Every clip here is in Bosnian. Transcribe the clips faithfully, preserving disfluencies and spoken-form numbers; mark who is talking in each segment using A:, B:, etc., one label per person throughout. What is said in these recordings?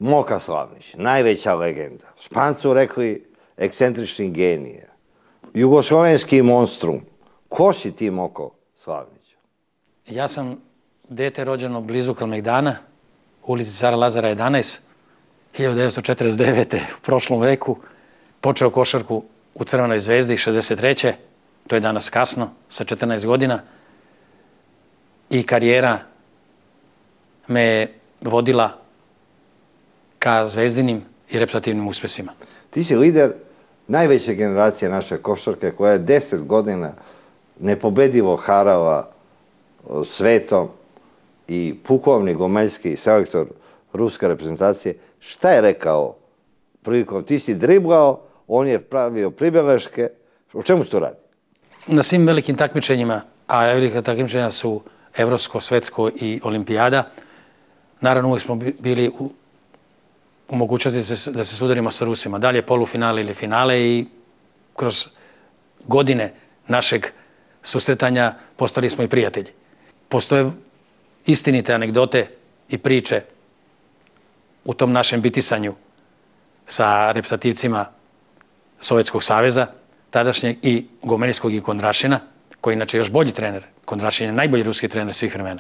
A: Moka Slavnić, najveća legenda. Špancu rekli ekscentrični genije. Jugoslovenski monstrum. Ko si ti, Moko Slavnić?
B: Ja sam dete rođeno blizu Kalemegdana, u ulici Cara Lazara jedanaest, hiljadu devetsto četrdeset devete. u prošlom veku. Počeo košarku u Crvenoj zvezdi šezdeset treće. To je danas kasno, sa četrnaest godina. I karijera me je vodila ka zvezdinim i reprezentativnim uspesima.
A: Ti si lider najveće generacije naše košarke koja je deset godina nepobedivo harala svetom i pukovnik Gomeljski, selektor ruske reprezentacije. Šta je rekao prilikom? Ti si driblao, on je pravio pribeleške. O čemu se to radi?
B: Na svim velikim takmičenjima, a velika takmičenja su Evropsko, Svetsko i Olimpijada, naravno uvijek smo bili u, u mogućnosti da se, da se sudarimo sa Rusima. Dalje polufinale ili finale i kroz godine našeg susretanja postali smo i prijatelji. Postoje istinite anegdote i priče u tom našem bitisanju sa reprezentativcima Sovjetskog saveza, tadašnjeg i Gomeljskog i Kondrašina, koji je inače još bolji trener. Kondrašin je najbolji ruski trener svih vremena.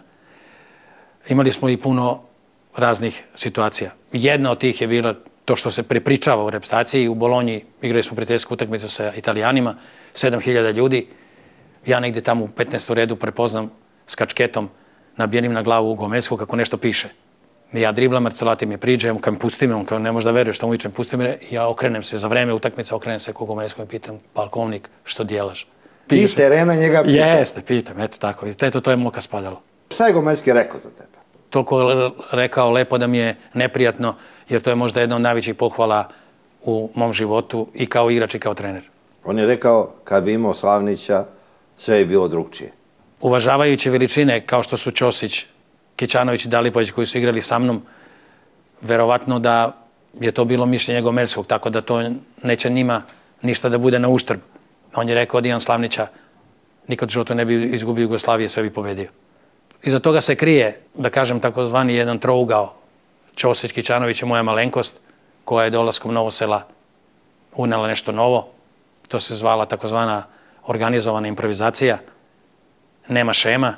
B: Imali smo i puno raznih situacija. Jedna od tih je bila to što se prepričava u reprezentaciji. U Bolonji igrali smo prijateljsku utakmicu sa Italijanima, sedam hiljada ljudi. Ja negde tamo u petnaestom redu prepoznam s kačketom nabijenim na glavu Gomeljskog kako nešto piše. Ja driblam, Marcelati mi priđe, on kao mi pusti me, on kao ne može da veruje što mu vičem, pusti me, ja okrenem se za vreme utakmice, okrenem se kog Gomeljskog i pitam, palkovnik, što dijelaš?
A: Ti iz terena njega pitao?
B: Jeste, pitam, eto tako. Eto, to je Moka spadalo.
A: Šta je Gomeljski rekao za tebe?
B: Toliko je rekao lepo da mi je neprijatno, jer to je možda jedna od najvećih pohvala u mom životu i kao igrač i kao trener.
A: On je rekao, kad bi imao Slavnića, sve je bilo drugčije.
B: Uvažavajući veličine kao što su Ćosić, Kićanović i Dalipović koji su igrali sa mnom, verovatno da je to bilo mišljenje Gomeljskog, tako da to neće njima ništa da bude na uštrb. On je rekao od Ivan Slavnića, nikad u životu ne bi izgubio Jugoslavije, sve bi pobedio. Iza toga se krije, da kažem, takozvani jedan trougao. Ćosić, Kićanović je moja malenkost, koja je dolaskom Novosela unela nešto novo. To se zvala takozvana organizovana improvizacija. Nema šema,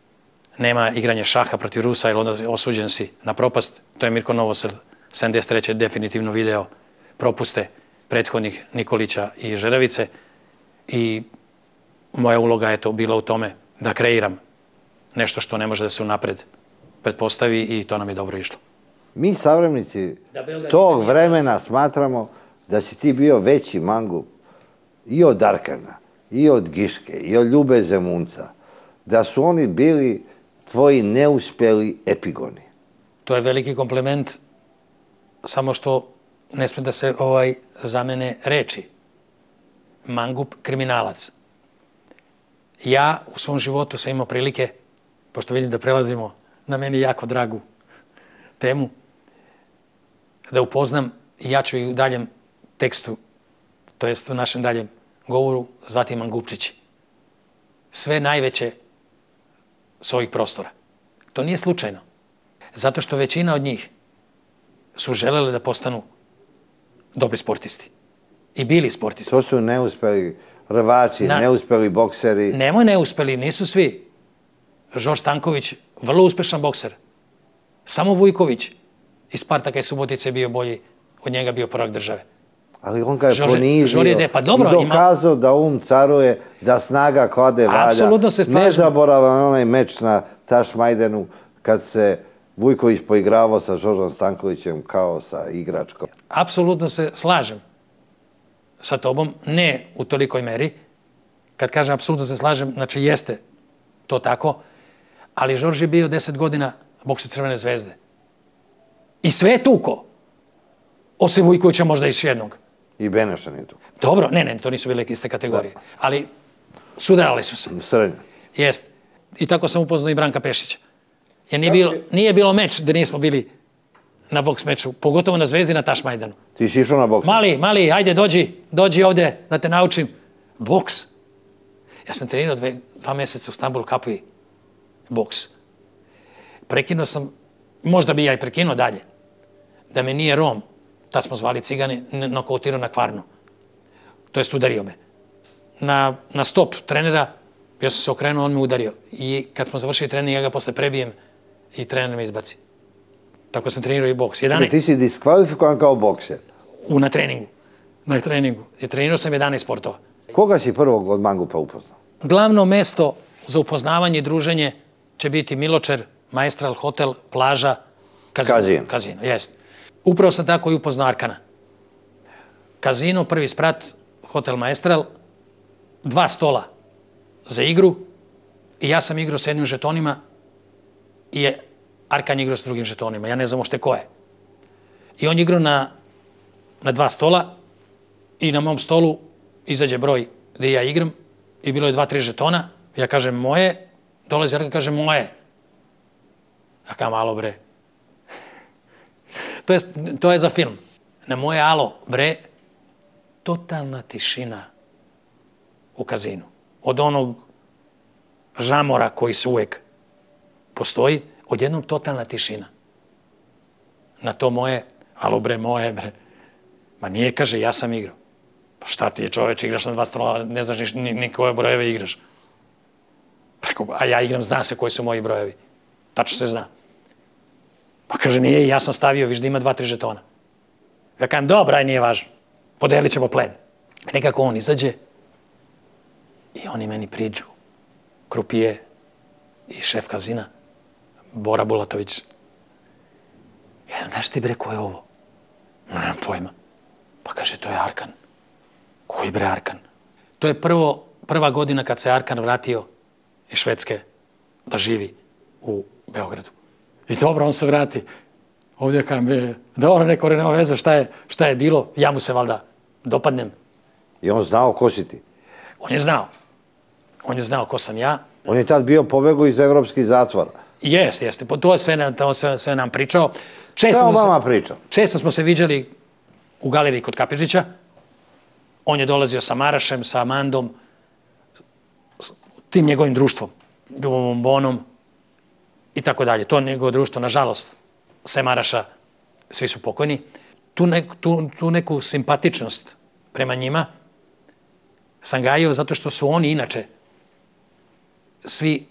B: nema igranje šaha protiv Rusa, jer onda osuđen si na propast. To je Mirko Novosel sedamdeset treće definitivno video propuste prethodnih Nikolića i Žeravice. I moja uloga je to bila u tome da kreiram nešto što ne može da se unapred pretpostavi i to nam je dobro išlo.
A: Mi, savremenici tog vremena, smatramo da si ti bio veći mangup i od Darkana, i od Giške, i od Ljube Zemunca, da su oni bili tvoji neuspjeli epigoni.
B: To je veliki kompliment, samo što ne sme da se ovaj zamene reči. Mangup, kriminalac. Ja u svom životu sam imao prilike, pošto vidim da prelazimo na meni jako dragu temu, da upoznam i ja ću i u daljem tekstu, to jest u našem daljem govoru, zvati mangupčići. Sve najveće s ovih prostora. To nije slučajno. Zato što većina od njih su želele da postanu dobri sportisti. I bili sportisti.
A: To su neuspeli rvači, neuspeli bokseri.
B: Nemoj neuspeli, nisu svi. Žorž Stanković, vrlo uspešan bokser. Samo Vujković iz Spartaka i Subotice je bio bolji, od njega bio prvak države.
A: Ali on ga je ponizio i dokazao da um caruje, da snaga klade valja.
B: Apsolutno se slažem.
A: Nezaboravan onaj meč na Tašmajdenu kad se Vujković poigravao sa Žoržom Stankovićem kao sa igračkom.
B: Apsolutno se slažem sa tobom, ne u tolikoj meri. Kad kažem apsolutno se slažem, znači jeste to tako, ali Žorž je bio deset godina bokser Crvene zvezde. I sve je tuko. Osim Vujkovića možda još jednog.
A: I Beneša nije tuko.
B: Dobro, ne, ne, to nisu bile iste kategorije. Ali sudarali su se.
A: Srednje.
B: Jest. I tako sam upoznao i Branka Pešića. Jer nije bilo, nije bilo meč da nismo bili na boks meču, pogotovo na Zvezdi na Tašmajdanu.
A: Ti si išao na boks?
B: Mali, mali, ajde, dođi, dođi ovde da te naučim. Boks. Ja sam trenirao dve, dva meseca u Stambul Kapuji. Boks. Prekinuo sam, možda bi ja i prekinuo dalje. da me nije Rom, tad smo zvali Cigani, nokautirao na Kvarnu. To jest udario me. Na, na stop trenera, ja sam se okrenuo, on me udario. I kad smo završili trening, ja ga posle prebijem i trener me izbaci. Tako sam trenirao i boks.
A: Čekaj, ti si diskvalifikovan kao bokser?
B: U, na treningu. Na treningu. I trenirao sam jedanaest sportova.
A: Koga si prvog od mangupa upoznao?
B: Glavno mesto za upoznavanje i druženje će biti Miločer, Maestral hotel, plaža, kazino.
A: Kazino.
B: Kazino, jest. Upravo sam tako i upoznao Arkana. Kazino, prvi sprat, hotel Maestral, dva stola za igru i ja sam igrao s jednim žetonima i je Arkan igrao s drugim žetonima. Ja ne znam ošte ko je. I on igrao na, na dva stola i na mom stolu izađe broj gde ja igram i bilo je dva, tri žetona. Ja kažem moje, dolazi Arkan, kaže moje. A ka malo bre. To je, to je za film. Na moje alo bre, totalna tišina u kazinu. Od onog žamora koji se uvek postoji, odjednom totalna tišina. Na to moje, alo bre, moje bre. Ma nije, kaže, ja sam igrao. Pa šta ti je čoveč, igraš na dva stola, ne znaš ni, ni koje brojeve igraš. Preko, a ja igram, zna se koji su moji brojevi. Tačno se zna. Pa kaže, nije, ja sam stavio, viš da ima dva, tri žetona. Ja kažem, dobra, aj nije važno. Podelit ćemo plen. Nekako on izađe i oni meni priđu. Krupije i šef kazina, Bora Bulatović. Ja, znaš ti bre, ko je ovo? Nemam pojma. Pa kaže, to je Arkan. Koji bre Arkan? To je prvo, prva godina kad se Arkan vratio iz Švedske da živi u Beogradu. I dobro, on se vrati. Ovdje kam je, dobro, neko nema veze šta je, šta je bilo. Ja mu se valjda dopadnem.
A: I on znao ko si ti?
B: On je znao. On je znao ko sam ja.
A: On je tad bio pobegao iz evropskih zatvora.
B: Jeste, jeste. To je sve, to sve, sve nam pričao.
A: Šta on vama pričao?
B: Često smo se viđali u galeriji kod Kapičića. On je dolazio sa Marašem, sa Amandom, tim njegovim društvom, Bombonom i tako dalje. To njegovo društvo, nažalost, sve Maraša, svi su pokojni. Tu, ne, tu, tu neku simpatičnost prema njima sam gajio zato što su oni inače svi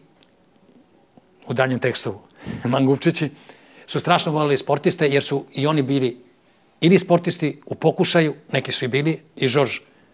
B: u daljem tekstu Mangupčići su strašno volili sportiste jer su i oni bili ili sportisti u pokušaju, neki su i bili, i Žorž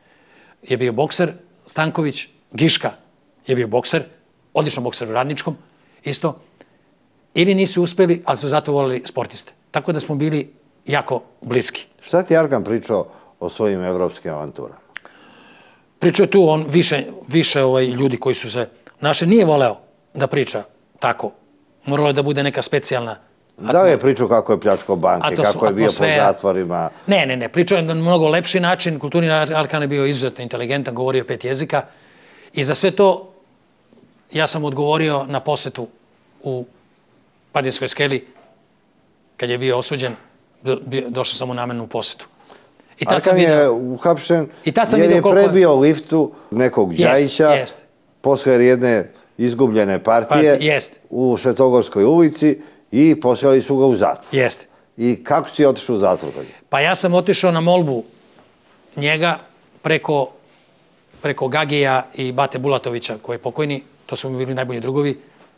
B: je bio bokser, Stanković, Giška je bio bokser, odlično bokser u Radničkom, isto, ili nisu uspeli, ali su zato volili sportiste. Tako da smo bili jako bliski.
A: Šta ti Arkan pričao o svojim evropskim avanturama?
B: Pričao je tu on više, više ovaj, ljudi koji su se... Naše nije voleo da priča tako. Moralo je da bude neka specijalna...
A: Da li je pričao kako je pljačkao banke, kako je bio po zatvorima?
B: Ne, ne, ne. Pričao je na mnogo lepši način. Kulturni Arkan je bio izuzetno inteligentan, govorio pet jezika. I za sve to ja sam odgovorio na posetu u Padinskoj skeli, kad je bio osuđen, došao sam u namenu posetu.
A: I tad Arkan je uhapšen jer je prebio liftu nekog Đajića posle jedne izgubljene partije u Svetogorskoj ulici i poslali su ga u zatvor.
B: Jeste.
A: I kako si otišao u zatvor?
B: Pa ja sam otišao na molbu njega preko, preko Gagija i Bate Bulatovića, koji je pokojni, to su mi bili najbolji drugovi,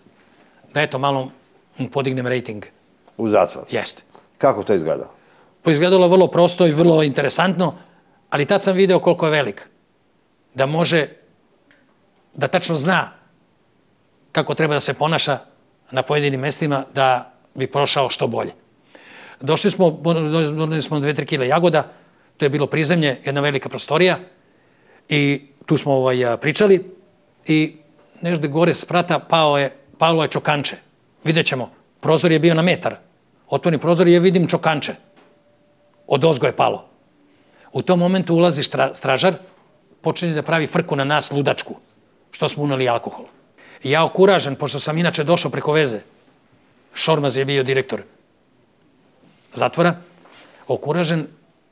B: da eto malo mu podignem rejting.
A: U zatvor?
B: Jeste.
A: Kako to izgledalo?
B: Pa izgledalo vrlo prosto i vrlo interesantno, ali tad sam video koliko je velik. Da može, da tačno zna kako treba da se ponaša na pojedinim mestima da bi prošao što bolje. Došli smo, doneli smo dve, tri kile jagoda, to je bilo prizemlje, jedna velika prostorija i tu smo ovaj, pričali i nešto gore s prata pao je, palo je čokanče. Vidjet ćemo, prozor je bio na metar. Otvori prozor i ja vidim čokanče. Od ozgo je palo. U tom momentu ulazi stražar, počinje da pravi frku na nas ludačku, što smo unali alkohol. I ja okuražen, pošto sam inače došao preko veze, Šormaz je bio direktor zatvora, okuražen,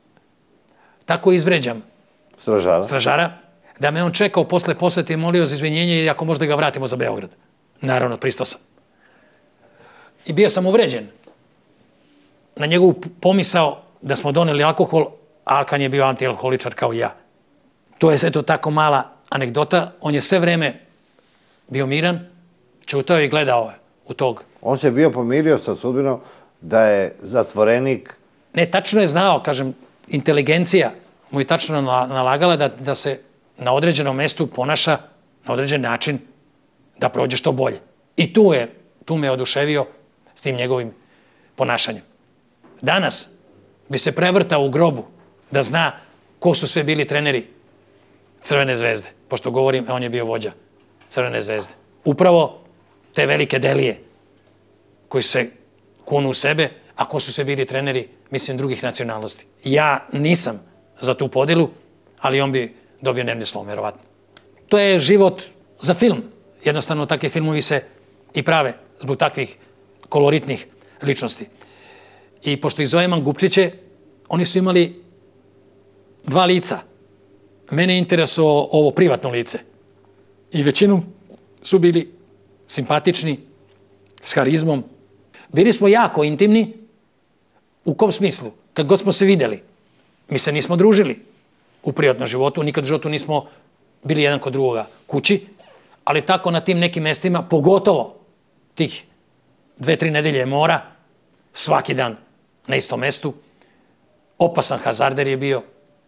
B: tako izvređam
A: stražara.
B: stražara, da me on čekao posle posete i molio za izvinjenje i ako možda ga vratimo za Beograd. Naravno, pristao sam. I bio sam uvređen. na njegovu pomisao da smo doneli alkohol, a Arkan je bio antialkoholičar kao i ja. To je sve to tako mala anegdota. On je sve vreme bio miran, ćutao i gledao u tog.
A: On se bio pomirio sa sudbinom da je zatvorenik.
B: Ne, tačno je znao, kažem, inteligencija mu je tačno nalagala da, da se na određenom mestu ponaša na određen način da prođe što bolje. I tu, je, tu me oduševio s tim njegovim ponašanjem. Danas bi se prevrtao u grobu da zna ko su sve bili treneri Crvene zvezde. Pošto govorim, on je bio vođa Crvene zvezde. Upravo te velike delije koji se kunu u sebe, a ko su sve bili treneri, mislim, drugih nacionalnosti. Ja nisam za tu podelu, ali on bi dobio nervni slom, verovatno. To je život za film. Jednostavno, takvi filmovi se i prave zbog takvih koloritnih ličnosti. I pošto ih zovem Mangupčiće, oni su imali dva lica. Mene je interesovalo ovo privatno lice. I većinom su bili simpatični, s harizmom. Bili smo jako intimni. U kom smislu? Kad god smo se videli, mi se nismo družili u privatnom životu, nikad u životu nismo bili jedan kod drugoga kući, ali tako na tim nekim mestima, pogotovo tih dve, tri nedelje mora, svaki dan na istom mestu. Opasan hazarder je bio,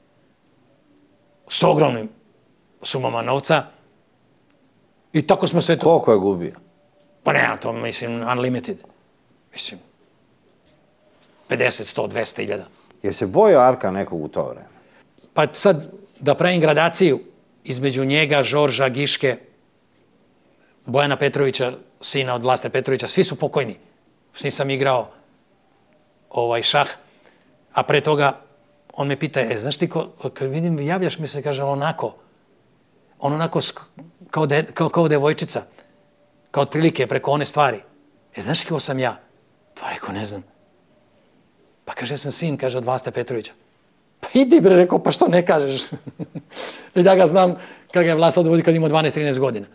B: s ogromnim sumama novca. I tako smo sve to...
A: Koliko je gubio?
B: Pa ne, to mislim unlimited. Mislim, pedeset, sto, dvesta hiljada.
A: Je se bojao Arka nekog u to vreme?
B: Pa sad da pravim gradaciju između njega, Žorža, Giške, Bojana Petrovića, sina od Vlaste Petrovića, svi su pokojni. S njim sam igrao ovaj šah, a pre toga on me pita, e, znaš ti, ko, kad vidim, javljaš mi se, kaže, onako, on onako kao, de, kao, kao devojčica, kao otprilike preko one stvari. E, znaš kako sam ja? Pa rekao, ne znam. Pa kaže, ja sam sin, kaže, od Vlaste Petrovića. Pa idi bre, rekao, pa što ne kažeš? I da ga znam kada ga je Vlasta odvodi kad imao dvanaest trinaest godina.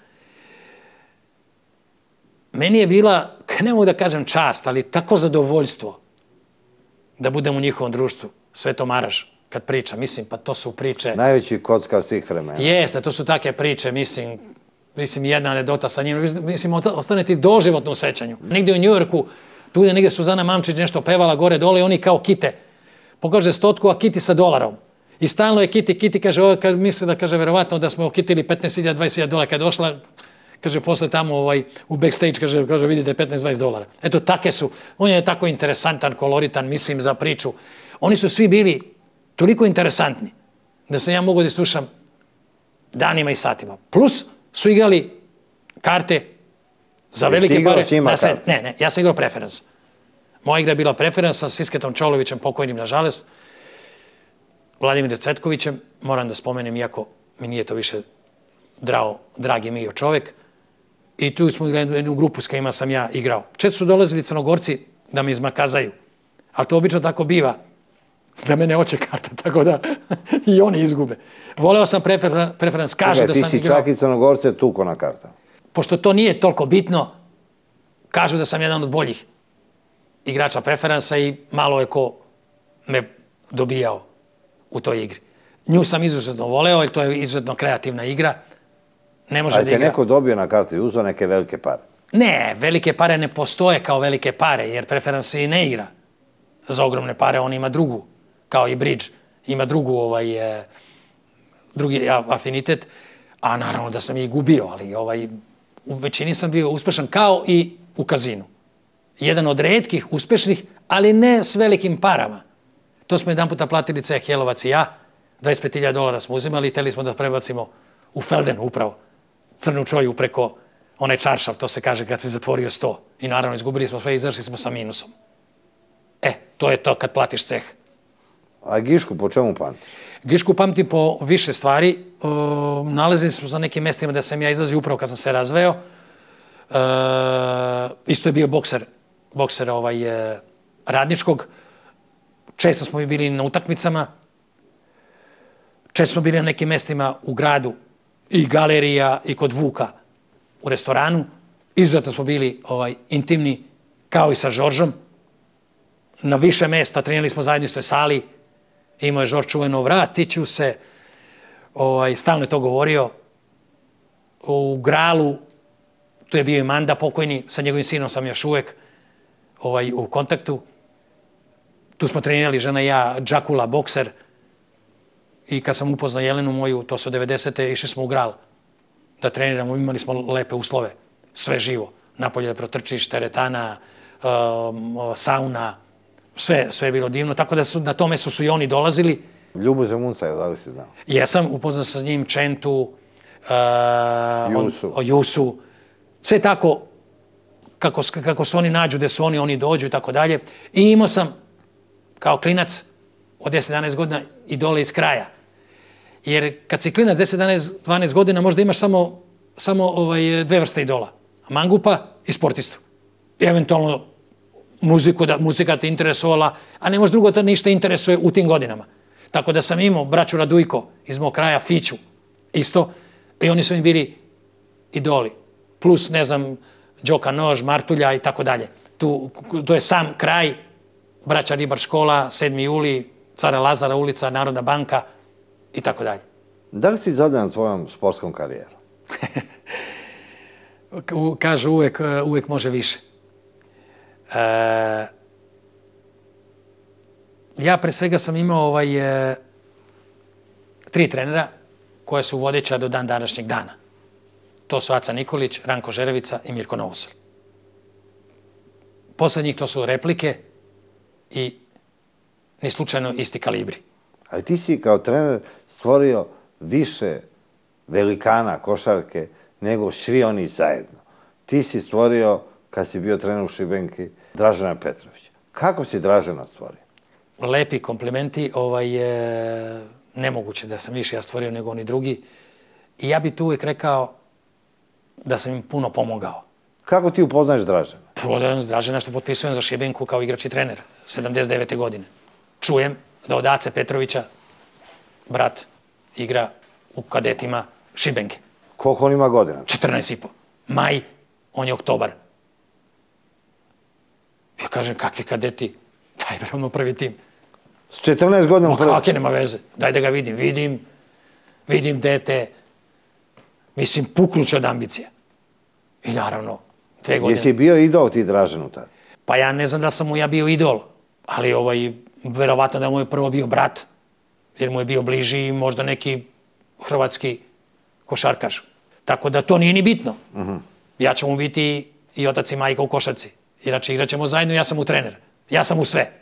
B: Meni je bila, ne mogu da kažem čast, ali tako zadovoljstvo da budem u njihovom društvu. Sveto Maraš, kad priča, mislim, pa to su priče...
A: Najveći kockar svih vremena.
B: Jeste, to su take priče, mislim, mislim, jedna anegdota sa njim, mislim, ostane ti doživotno u sećanju. Negdje u Njujorku, tu je negdje Suzana Mamčić nešto pevala gore dole i oni kao kite. Pokaže stotku, a kiti sa dolarom. I stalno je kiti, kiti, kaže, ovo, kad misle da, kaže, verovatno da smo kitili petnaest hiljada, dvadeset hiljada dolara. Kad je došla, kaže, posle tamo ovaj, u backstage, kaže, kaže, vidi da je petnaest dvadeset dolara. Eto, take su. On je tako interesantan, koloritan, mislim, za priču. Oni su svi bili toliko interesantni da sam ja mogao da slušam danima i satima. Plus su igrali karte za velike pare. Na sred. Ne, ne, ja sam igrao preferans. Moja igra je bila preferans sa Sisketom Čolovićem, pokojnim nažalost, Vladimirom Cvetkovićem, moram da spomenem, iako mi nije to više drao, dragi mi čovek. I tu smo igrali jednu grupu s kojima sam ja igrao. Često su dolazili Crnogorci da me izmakazaju, ali to obično tako biva, da me ne oće karta, tako da i oni izgube. Voleo sam preferans, kaže da sam igrao.
A: Ti si čak i Crnogorce tuko na karta.
B: Pošto to nije toliko bitno, kažu da sam jedan od boljih igrača preferansa i malo je ko me dobijao u toj igri. Nju sam izuzetno voleo, jer to je izuzetno kreativna igra. Ne može da igra.
A: Ali te neko dobio na kartu i uzeo neke velike pare?
B: Ne, velike pare ne postoje kao velike pare, jer preferans i ne igra za ogromne pare. On ima drugu, kao i bridge, ima drugu, ovaj, eh, drugi afinitet. A naravno da sam i gubio, ali ovaj, u većini sam bio uspešan kao i u kazinu. Jedan od retkih uspešnih, ali ne s velikim parama. To smo jedan puta platili ceh Jelovac i ja, dvadeset pet hiljada dolara smo uzimali i hteli smo da prebacimo u Feldenu upravo, crnu čoju preko onaj čaršav, to se kaže kad se zatvorio sto. I naravno izgubili smo sve i izašli smo sa minusom. E, to je to kad platiš ceh.
A: A Gišku po čemu pamtiš?
B: Gišku pamtim po više stvari. E, nalazili smo za nekim mestima da sam ja izlazio upravo kad sam se razveo. E, isto je bio bokser, bokser ovaj, e, Radničkog. Često smo bili na utakmicama. Često smo bili na nekim mestima u gradu i galerija i kod Vuka u restoranu. Izuzetno smo bili ovaj, intimni, kao i sa Žoržom. na više mesta, trenirali smo zajedno u istoj sali, imao je Žorž čuveno vratit ću se, ovaj, stalno je to govorio. U Gralu, tu je bio i Manda pokojni, sa njegovim sinom sam još uvek ovaj, u kontaktu. Tu smo trenirali, žena i ja, Džakula, bokser. I kad sam upoznao Jelenu moju, to su devedesete, išli smo u Gral da treniramo, imali smo lepe uslove, sve živo. Napolje da protrčiš, teretana, um, sauna, sve, sve je bilo divno. Tako da su, na tome su, su i oni dolazili.
A: Ljubo Zemunca, da li si znao?
B: Jesam, upoznao sa njim, Čentu, uh,
A: Jusu.
B: O, Jusu. Sve tako, kako, kako se oni nađu, gde su oni, oni dođu i tako dalje. I imao sam, kao klinac, od deset do jedanaest godina, idole iz kraja. Jer kad si klinac deset do jedanaest dvanaest godina, možda imaš samo, samo ovaj, dve vrste idola. Mangupa i sportistu. I eventualno muziku, da muzika te interesovala, a ne može drugo da ništa interesuje u tim godinama. Tako da sam imao braću Radujko iz mog kraja, Fiću, isto, i oni su mi bili idoli. Plus, ne znam, Đoka Nož, Martulja i tako dalje. Tu, to je sam kraj, braća Ribar škola, sedmi juli, Cara Lazara ulica, Narodna banka i tako dalje.
A: Da li si zadovoljan tvojom sportskom karijerom?
B: Kažu uvek, uvek može više. E, ja pre svega sam imao ovaj, e, tri trenera koje su vodeća do dan današnjeg dana. To su Aca Nikolić, Ranko Žerevica i Mirko Novosel. Posle njih to su replike i ni slučajno isti kalibri.
A: Ali ti si kao trener stvorio više velikana košarke nego svi oni zajedno. Ti si stvorio, kad si bio trener u Šibenki, Dražena Petrovića. Kako si Dražena stvorio?
B: Lepi komplimenti, ovaj, je nemoguće da sam više ja stvorio nego oni drugi. I ja bih tu uvijek rekao da sam im puno pomogao.
A: Kako ti upoznaješ Dražena?
B: Upoznajem Dražena što potpisujem za Šibenku kao igrač i trener, sedamdeset devete godine. Čujem da od Ace Petrovića brat igra u kadetima Šibenke.
A: Koliko on ima godina?
B: četrnaest i po. Maj, on je oktobar. Ja kažem, kakvi kadeti? Daj, bravo, prvi tim.
A: S četrnaest godina u prvi?
B: Kakve, nema veze. Daj da ga vidim. Vidim, vidim dete. Mislim, puknuće od ambicija. I naravno, dve godine.
A: Jesi bio idol ti Draženu tada?
B: Pa ja ne znam da sam mu ja bio idol, ali ovaj, verovatno da mu je prvo bio brat, jer mu je bio bliži i možda neki hrvatski košarkaš. Tako da to nije ni bitno. Uh-huh. Ja ću mu biti i otac i majka u košarci. Inače, igrat ćemo zajedno, ja sam mu trener. Ja sam mu sve.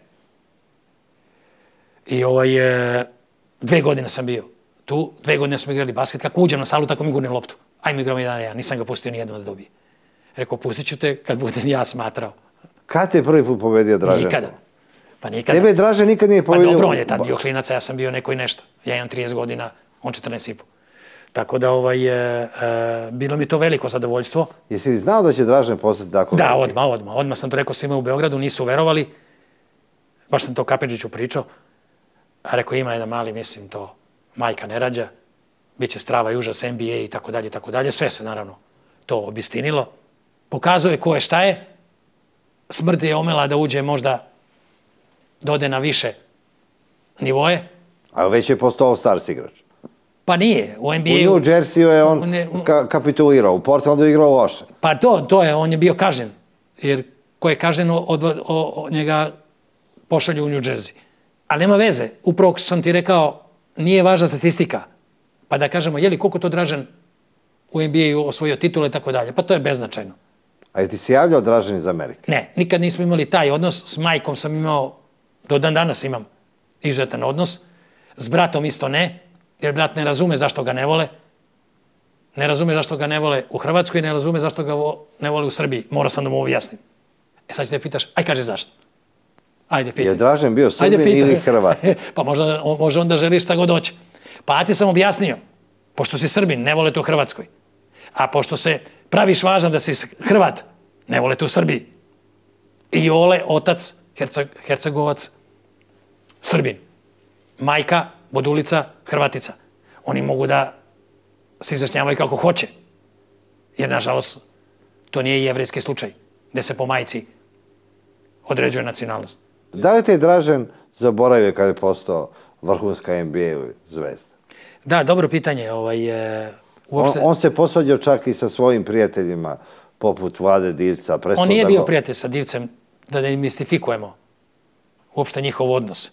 B: I ovaj, e, dve godine sam bio tu, dve godine smo igrali basket. Kako uđem na salu, tako mi gurnem loptu. Ajmo igramo jedan na jedan. Nisam ga pustio nijedno da dobije. Rekao, pustit ću te kad budem ja smatrao.
A: Kad te prvi put pobedio Dražen?
B: Nikada. Pa nikada.
A: Tebe Dražen nikad nije pobedio?
B: Pa dobro, on je tad bio klinac, ja sam bio neko i nešto. Ja imam trideset godina, on četrnaest i po. Tako da, ovaj, e, e, bilo mi to veliko zadovoljstvo.
A: Jesi li znao da će Dražen postati tako?
B: Da, odmah, odmah. Odmah sam to rekao svima u Beogradu, nisu verovali. Baš sam to Kapeđiću pričao. A rekao, ima jedan mali, mislim, to majka ne rađa. Biće strava i užas, N B A i tako dalje, i tako dalje. Sve se, naravno, to obistinilo. Pokazuje ko je šta je. Smrt je omela da uđe možda dode na više nivoje.
A: A već je postao All-Stars igrač.
B: Pa nije, u N B A...
A: U New Jersey je on ne, u... ka kapitulirao, u Portlandu je igrao loše.
B: Pa to, to je, on je bio kažnjen. Jer ko je kažnjen, od, od, od njega pošalju u New Jersey. Ali nema veze, upravo sam ti rekao, nije važna statistika. Pa da kažemo, je li koliko to Dražen u N B A-u osvojio titule i tako dalje. Pa to je beznačajno.
A: A je ti si javljao Dražen iz Amerike?
B: Ne, nikad nismo imali taj odnos. S majkom sam imao, do dan danas imam izuzetan odnos. S bratom isto ne, jer brat ne razume zašto ga ne vole. Ne razume zašto ga ne vole u Hrvatskoj i ne razume zašto ga ne vole u Srbiji. Morao sam da mu objasnim. E sad ću te pitaš, aj kaže zašto. Ajde, pitaj.
A: Je Dražen bio Srbin ili Hrvat?
B: Pa možda, može onda želiš šta god hoće. Pa ja ti sam objasnio, pošto si Srbin, ne vole to u Hrvatskoj. A pošto se praviš važan da si Hrvat, ne vole to u Srbiji. I Jole, otac, Herceg, Hercegovac, Srbin. Majka, Bodulica, Hrvatica. Oni mogu da se izjašnjavaju kako hoće. Jer, nažalost, to nije i jevrejski slučaj, gde se po majci određuje nacionalnost.
A: Da li te Dražen zaboravio kada je postao vrhunska N B A zvezda?
B: Da, dobro pitanje.
A: On se posvađao čak i sa svojim prijateljima, poput Vlade Divca.
B: On nije bio prijatelj sa Divcem, da ne mistifikujemo uopšte njihov odnos.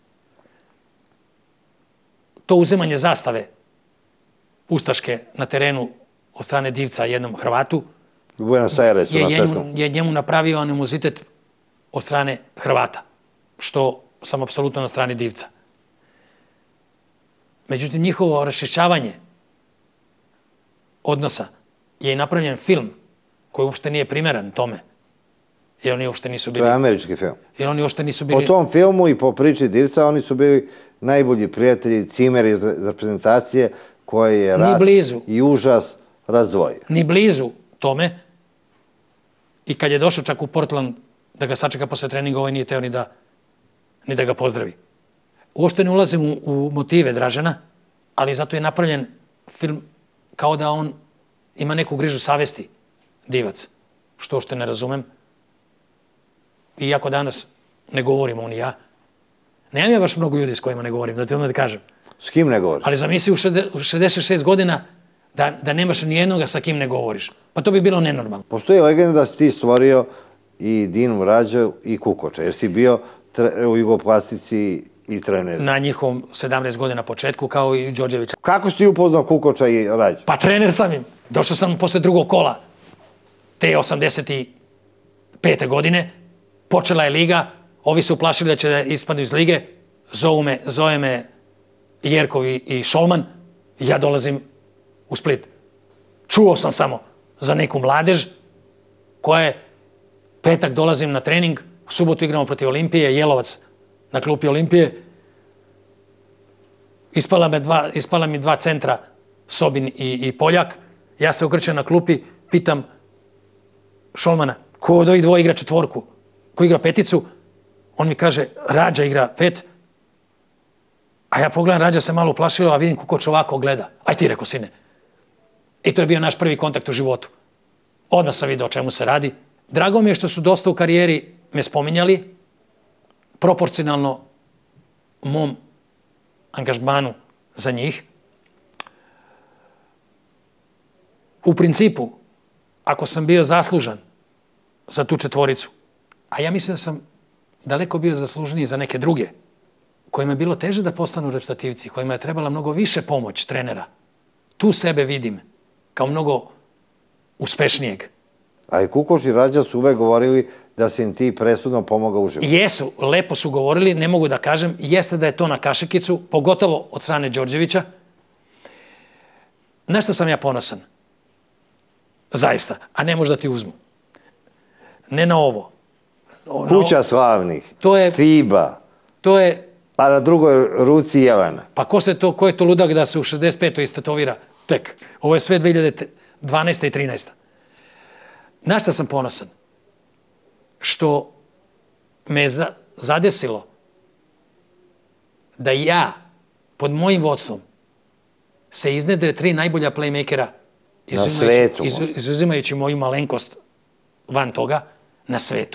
B: To uzemanje zastave ustaške na terenu od strane Divca jednom Hrvatu
A: u Buenos Airesu na svetskom
B: je njemu napravio animozitet od strane Hrvata, što sam apsolutno na strani Divca. Međutim, njihovo raščišćavanje odnosa je i napravljen film koji uopšte nije primeran tome. Jer oni uopšte nisu bili...
A: To je američki film.
B: Jer oni uopšte nisu bili...
A: Po tom filmu i po priči Divca oni su bili najbolji prijatelji, cimeri iz reprezentacije koje je rat i užas razdvojio.
B: Ni blizu tome. I kad je došao čak u Portland da ga sačeka posle treninga, ovaj nije teo ni da ga pozdravi. Uopšte ne ulazim u motive Dražena, ali zato je napravljen film kao da on ima neku grižu savesti, Divac, što uopšte ne razumem. Iako danas ne govorimo on i ja. Nemam ja baš mnogo ljudi s kojima ne govorim, da ti onda da kažem.
A: S kim ne govoriš?
B: Ali zamisli u šezdeset šest godina da nemaš nijednoga sa kim ne govoriš. Pa to bi bilo nenormalno.
A: Postoji legenda da si ti stvorio i Dinu Rađu i Kukoča, jer si bio u Jugoplastici i trener.
B: Na njihovom sedamnaest godina početku, kao i Đorđevića.
A: Kako si ti upoznao Kukoča i Rađu?
B: Pa trener sam im. Došao sam posle drugog kola te osamdeset pete godine. Počela je liga, ovi su uplašili da će da ispadnu iz lige, zove me Jerkov i Šolman i ja dolazim u Split. Čuo sam samo za neku mladež koja je, petak dolazim na trening, u subotu igramo protiv Olimpije, Jelovac na klupi Olimpije. Ispala mi dva centra, Sobin i Poljak. Ja se okrećem na klupi, pitam Šolmana, ko od ovih dvoje igra četvorku? Ko igra peticu? On mi kaže, Rađa igra pet. A ja pogledam, Rađa se malo uplašio, a vidim Kukoč ovako gleda. Aj ti, reko, sine. I to je bio naš prvi kontakt u životu. Odmah sam vidio o čemu se radi. Drago mi je što su dosta u karijeri me spominjali, proporcionalno mom angažmanu za njih. U principu, ako sam bio zaslužan za tu četvoricu, a ja mislim da sam daleko bio zaslužniji za neke druge, kojima je bilo teže da postanu reprezentativci, kojima je trebala mnogo više pomoć trenera. Tu sebe vidim kao mnogo uspešnijeg.
A: A i Kukoč i Rađa su uvek govorili da si im ti presudno pomogao u životu.
B: Jesu, lepo su govorili, ne mogu da kažem, jeste da je to na kašikicu, pogotovo od strane Đorđevića. Na što sam ja ponosan? Zaista, a ne možda ti uzmu. Ne na ovo.
A: Kuća slavnih, FIBA, a na drugoj ruci Jelena.
B: Pa ko je to ludak da se u šezdeset petoj istatovira tek? Ovo je sve dve hiljade dvanaesta i trinaesta. Na što sam ponosan? Što me je zadesilo da ja, pod mojim vodstvom, se iznedre tri najbolja playmakera, izuzimajući moju malenkost van toga, na svetu.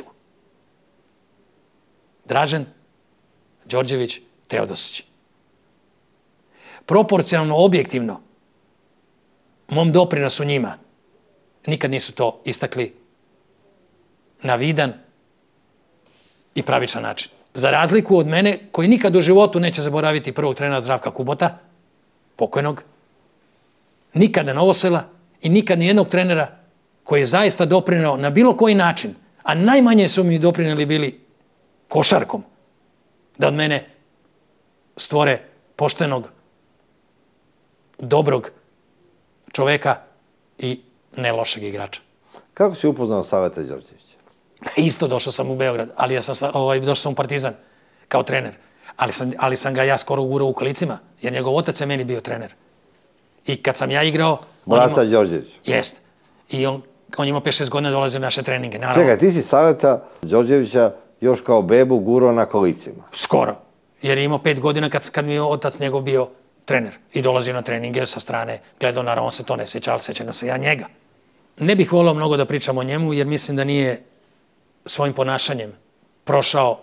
B: Dražen, Đorđević, Teodosić. Proporcionalno, objektivno, mom doprinosu njima, nikad nisu to istakli na vidan i pravičan način. Za razliku od mene, koji nikad u životu neće zaboraviti prvog trenera Zdravka Kubota, pokojnog, nikada Novosela i nikad nijednog trenera koji je zaista doprineo na bilo koji način, a najmanje su mi doprineli bili košarkom, da od mene stvore poštenog, dobrog čoveka i ne lošeg igrača.
A: Kako si upoznao Saveta Đorđevića?
B: Isto došao sam u Beograd, ali došao sam u Partizan kao trener. Ali sam ga ja skoro ugurao u kolicima, jer njegov otac je meni bio trener. I kad sam ja igrao...
A: Braca Đorđević?
B: Jest. I on imao pet šest godina dolazio na naše treninge.
A: Čekaj, ti si Saveta Đorđevića još kao bebu gurao na kolicima?
B: Skoro. Jer je imao pet godina kad mi je otac njegov bio trener. I dolazio na treninge sa strane, gledao, naravno on se to ne sjeća, ali sjećam se ja njega. Ne bih volao mnogo da pričam o njemu, jer mislim da nije svojim ponašanjem prošao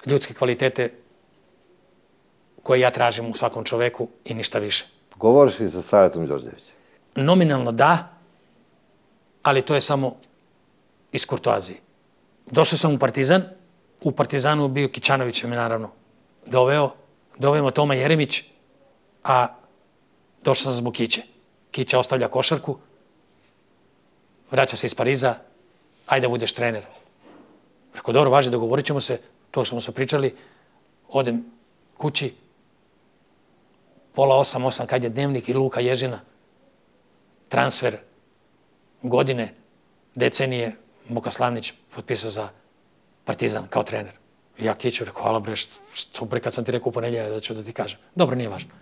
B: ljudske kvalitete koje ja tražim u svakom čoveku i ništa više.
A: Govoriš li sa Savetom Đorđevićem?
B: Nominalno da, ali to je samo iz kurtoazije. Došao sam u Partizan, u Partizanu bio Kićanović me naravno doveo, doveo Toma Jeremić, a došao sam zbog Kiće. Kića ostavlja košarku, vraća se iz Pariza, ajde da budeš trener. Rekao, dobro, važi, dogovorit ćemo se, to smo se pričali, odem kući, pola osam, osam, kad je Dnevnik i Luka Ježina, transfer godine, decenije, Moka Slavnić potpisao za Partizan kao trener. I ja Kiću rekao, hvala bre, što bre kad sam ti rekao u ponedjeljak da ću da ti kažem. Dobro, nije važno.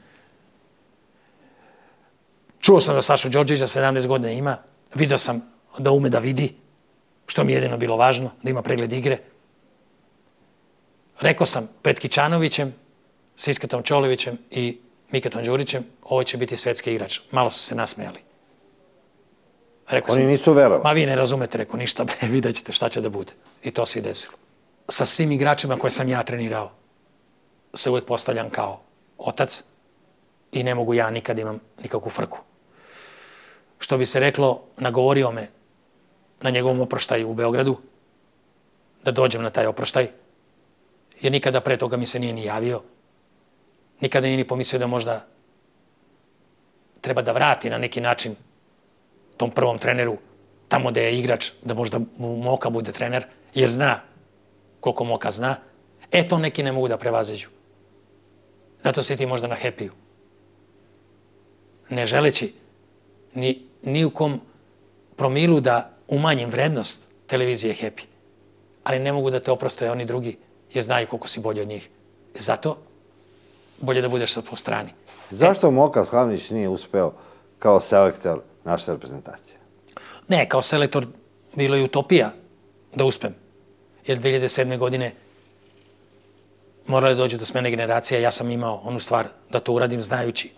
B: Čuo sam da Sašu Đorđevića sedamnaest godina ima, video sam da ume da vidi, što mi je jedino bilo važno, da ima pregled igre. Rekao sam pred Kićanovićem, Sisketom Čolevićem i Miketom Đurićem, ovo će biti svetski igrač. Malo su se nasmejali. Rekao
A: Oni
B: sam,
A: nisu verovali.
B: ma vi ne razumete, rekao, ništa, bre, vidjet ćete šta će da bude. I to se i desilo. Sa svim igračima koje sam ja trenirao, se uvijek postavljam kao otac i ne mogu ja nikad imam nikakvu frku. Što bi se reklo, nagovorio me na njegovom oproštaju u Beogradu, da dođem na taj oproštaj, jer nikada pre toga mi se nije ni javio, nikada nije ni pomislio da možda treba da vrati na neki način tom prvom treneru, tamo gde je igrač, da možda mu Moka bude trener, jer zna koliko Moka zna, e to neki ne mogu da prevazeđu. Zato si ti možda na happy-u. Ne želeći ni, ni u kom promilu da umanjim vrednost televizije Happy. Ali ne mogu da te oprostoje oni drugi, jer znaju koliko si bolji od njih. Zato bolje da budeš sad po strani.
A: Zašto e, Moka Slavnić nije uspeo kao selektor naše reprezentacije?
B: Ne, kao selektor bilo je utopija da uspem. Jer dve hiljade sedme. godine moralo je dođe do smene generacija, ja sam imao onu stvar da to uradim znajući.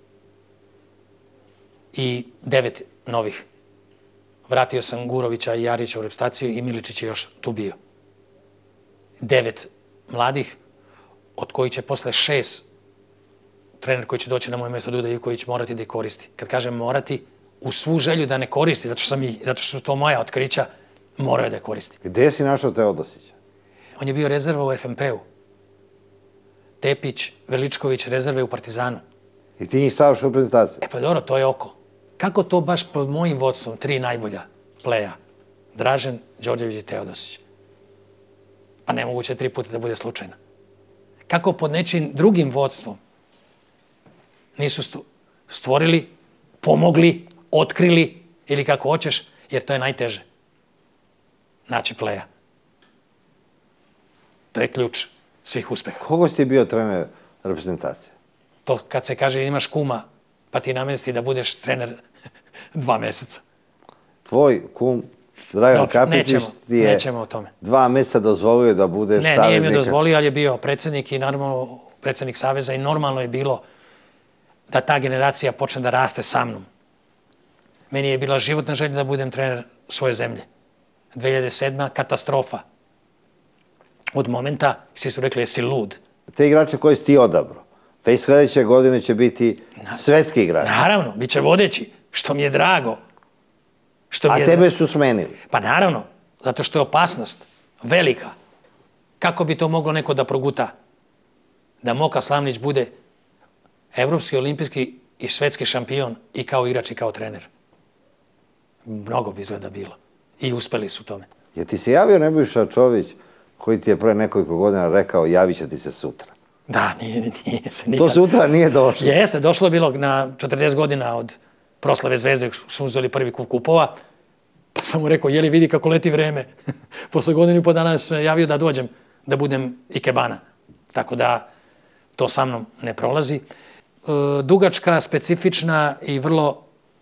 B: I devet novih. Vratio sam Gurovića i Jarića u reprezentaciju i Miličić je još tu bio. Devet mladih, od kojih će posle šest trener koji će doći na moje mjesto, Duda Ivković, morati da ih koristi. Kad kažem morati, u svu želju da ne koristi, zato što, sam i, zato što su to moja otkrića, moraju da je koristi.
A: Gde si našao Teodosića?
B: On je bio rezerva u F M P-u. Tepić, Veličković, rezerve u Partizanu.
A: I ti njih stavaš u reprezentaciju?
B: E pa dobro, to je oko. Kako to baš pod mojim vodstvom, tri najbolja pleja? Dražen, Đorđević i Teodosić. Pa nemoguće tri puta da bude slučajno. Kako pod nečim drugim vodstvom nisu stvorili, pomogli, otkrili ili kako hoćeš, jer to je najteže. Naći pleja. To je ključ svih uspeha.
A: Koliko si ti bio trener reprezentacije?
B: To kad se kaže imaš kuma, pa ti namesti da budeš trener dva meseca.
A: Tvoj kum, Dragan
B: Dobro,
A: Kapičić,
B: nećemo,
A: ti je
B: nećemo o tome.
A: dva meseca dozvolio da budeš
B: ne,
A: saveznika.
B: Ne, nije mi dozvolio, ali je bio predsjednik i normalno predsjednik Saveza i normalno je bilo da ta generacija počne da raste sa mnom. Meni je bila životna želja da budem trener svoje zemlje. dve hiljade sedma. katastrofa. Od momenta, svi su rekli, jesi lud.
A: Te igrače koje si ti odabrao, već sljedeće godine će biti svetski igrači.
B: Naravno, bit će vodeći, što mi je drago. Što mi
A: A
B: je
A: tebe
B: drago.
A: su smenili?
B: Pa naravno, zato što je opasnost velika. Kako bi to moglo neko da proguta? Da Moka Slavnić bude evropski, olimpijski i svetski šampion i kao igrač i kao trener. Mnogo bi izgleda bilo. I uspeli su tome.
A: Je ti se javio Nebojša Čović koji ti je pre nekoliko godina rekao javit će ti se sutra?
B: Da, nije, nije se nikad.
A: To sutra nije došlo?
B: Jeste, došlo je bilo na četrdeset godina od proslave Zvezde, su uzeli prvi kup kupova. Pa sam mu rekao, jeli vidi kako leti vreme. Posle godinu i po dana se javio da dođem, da budem ikebana. Tako da to sa mnom ne prolazi. E, dugačka, specifična i vrlo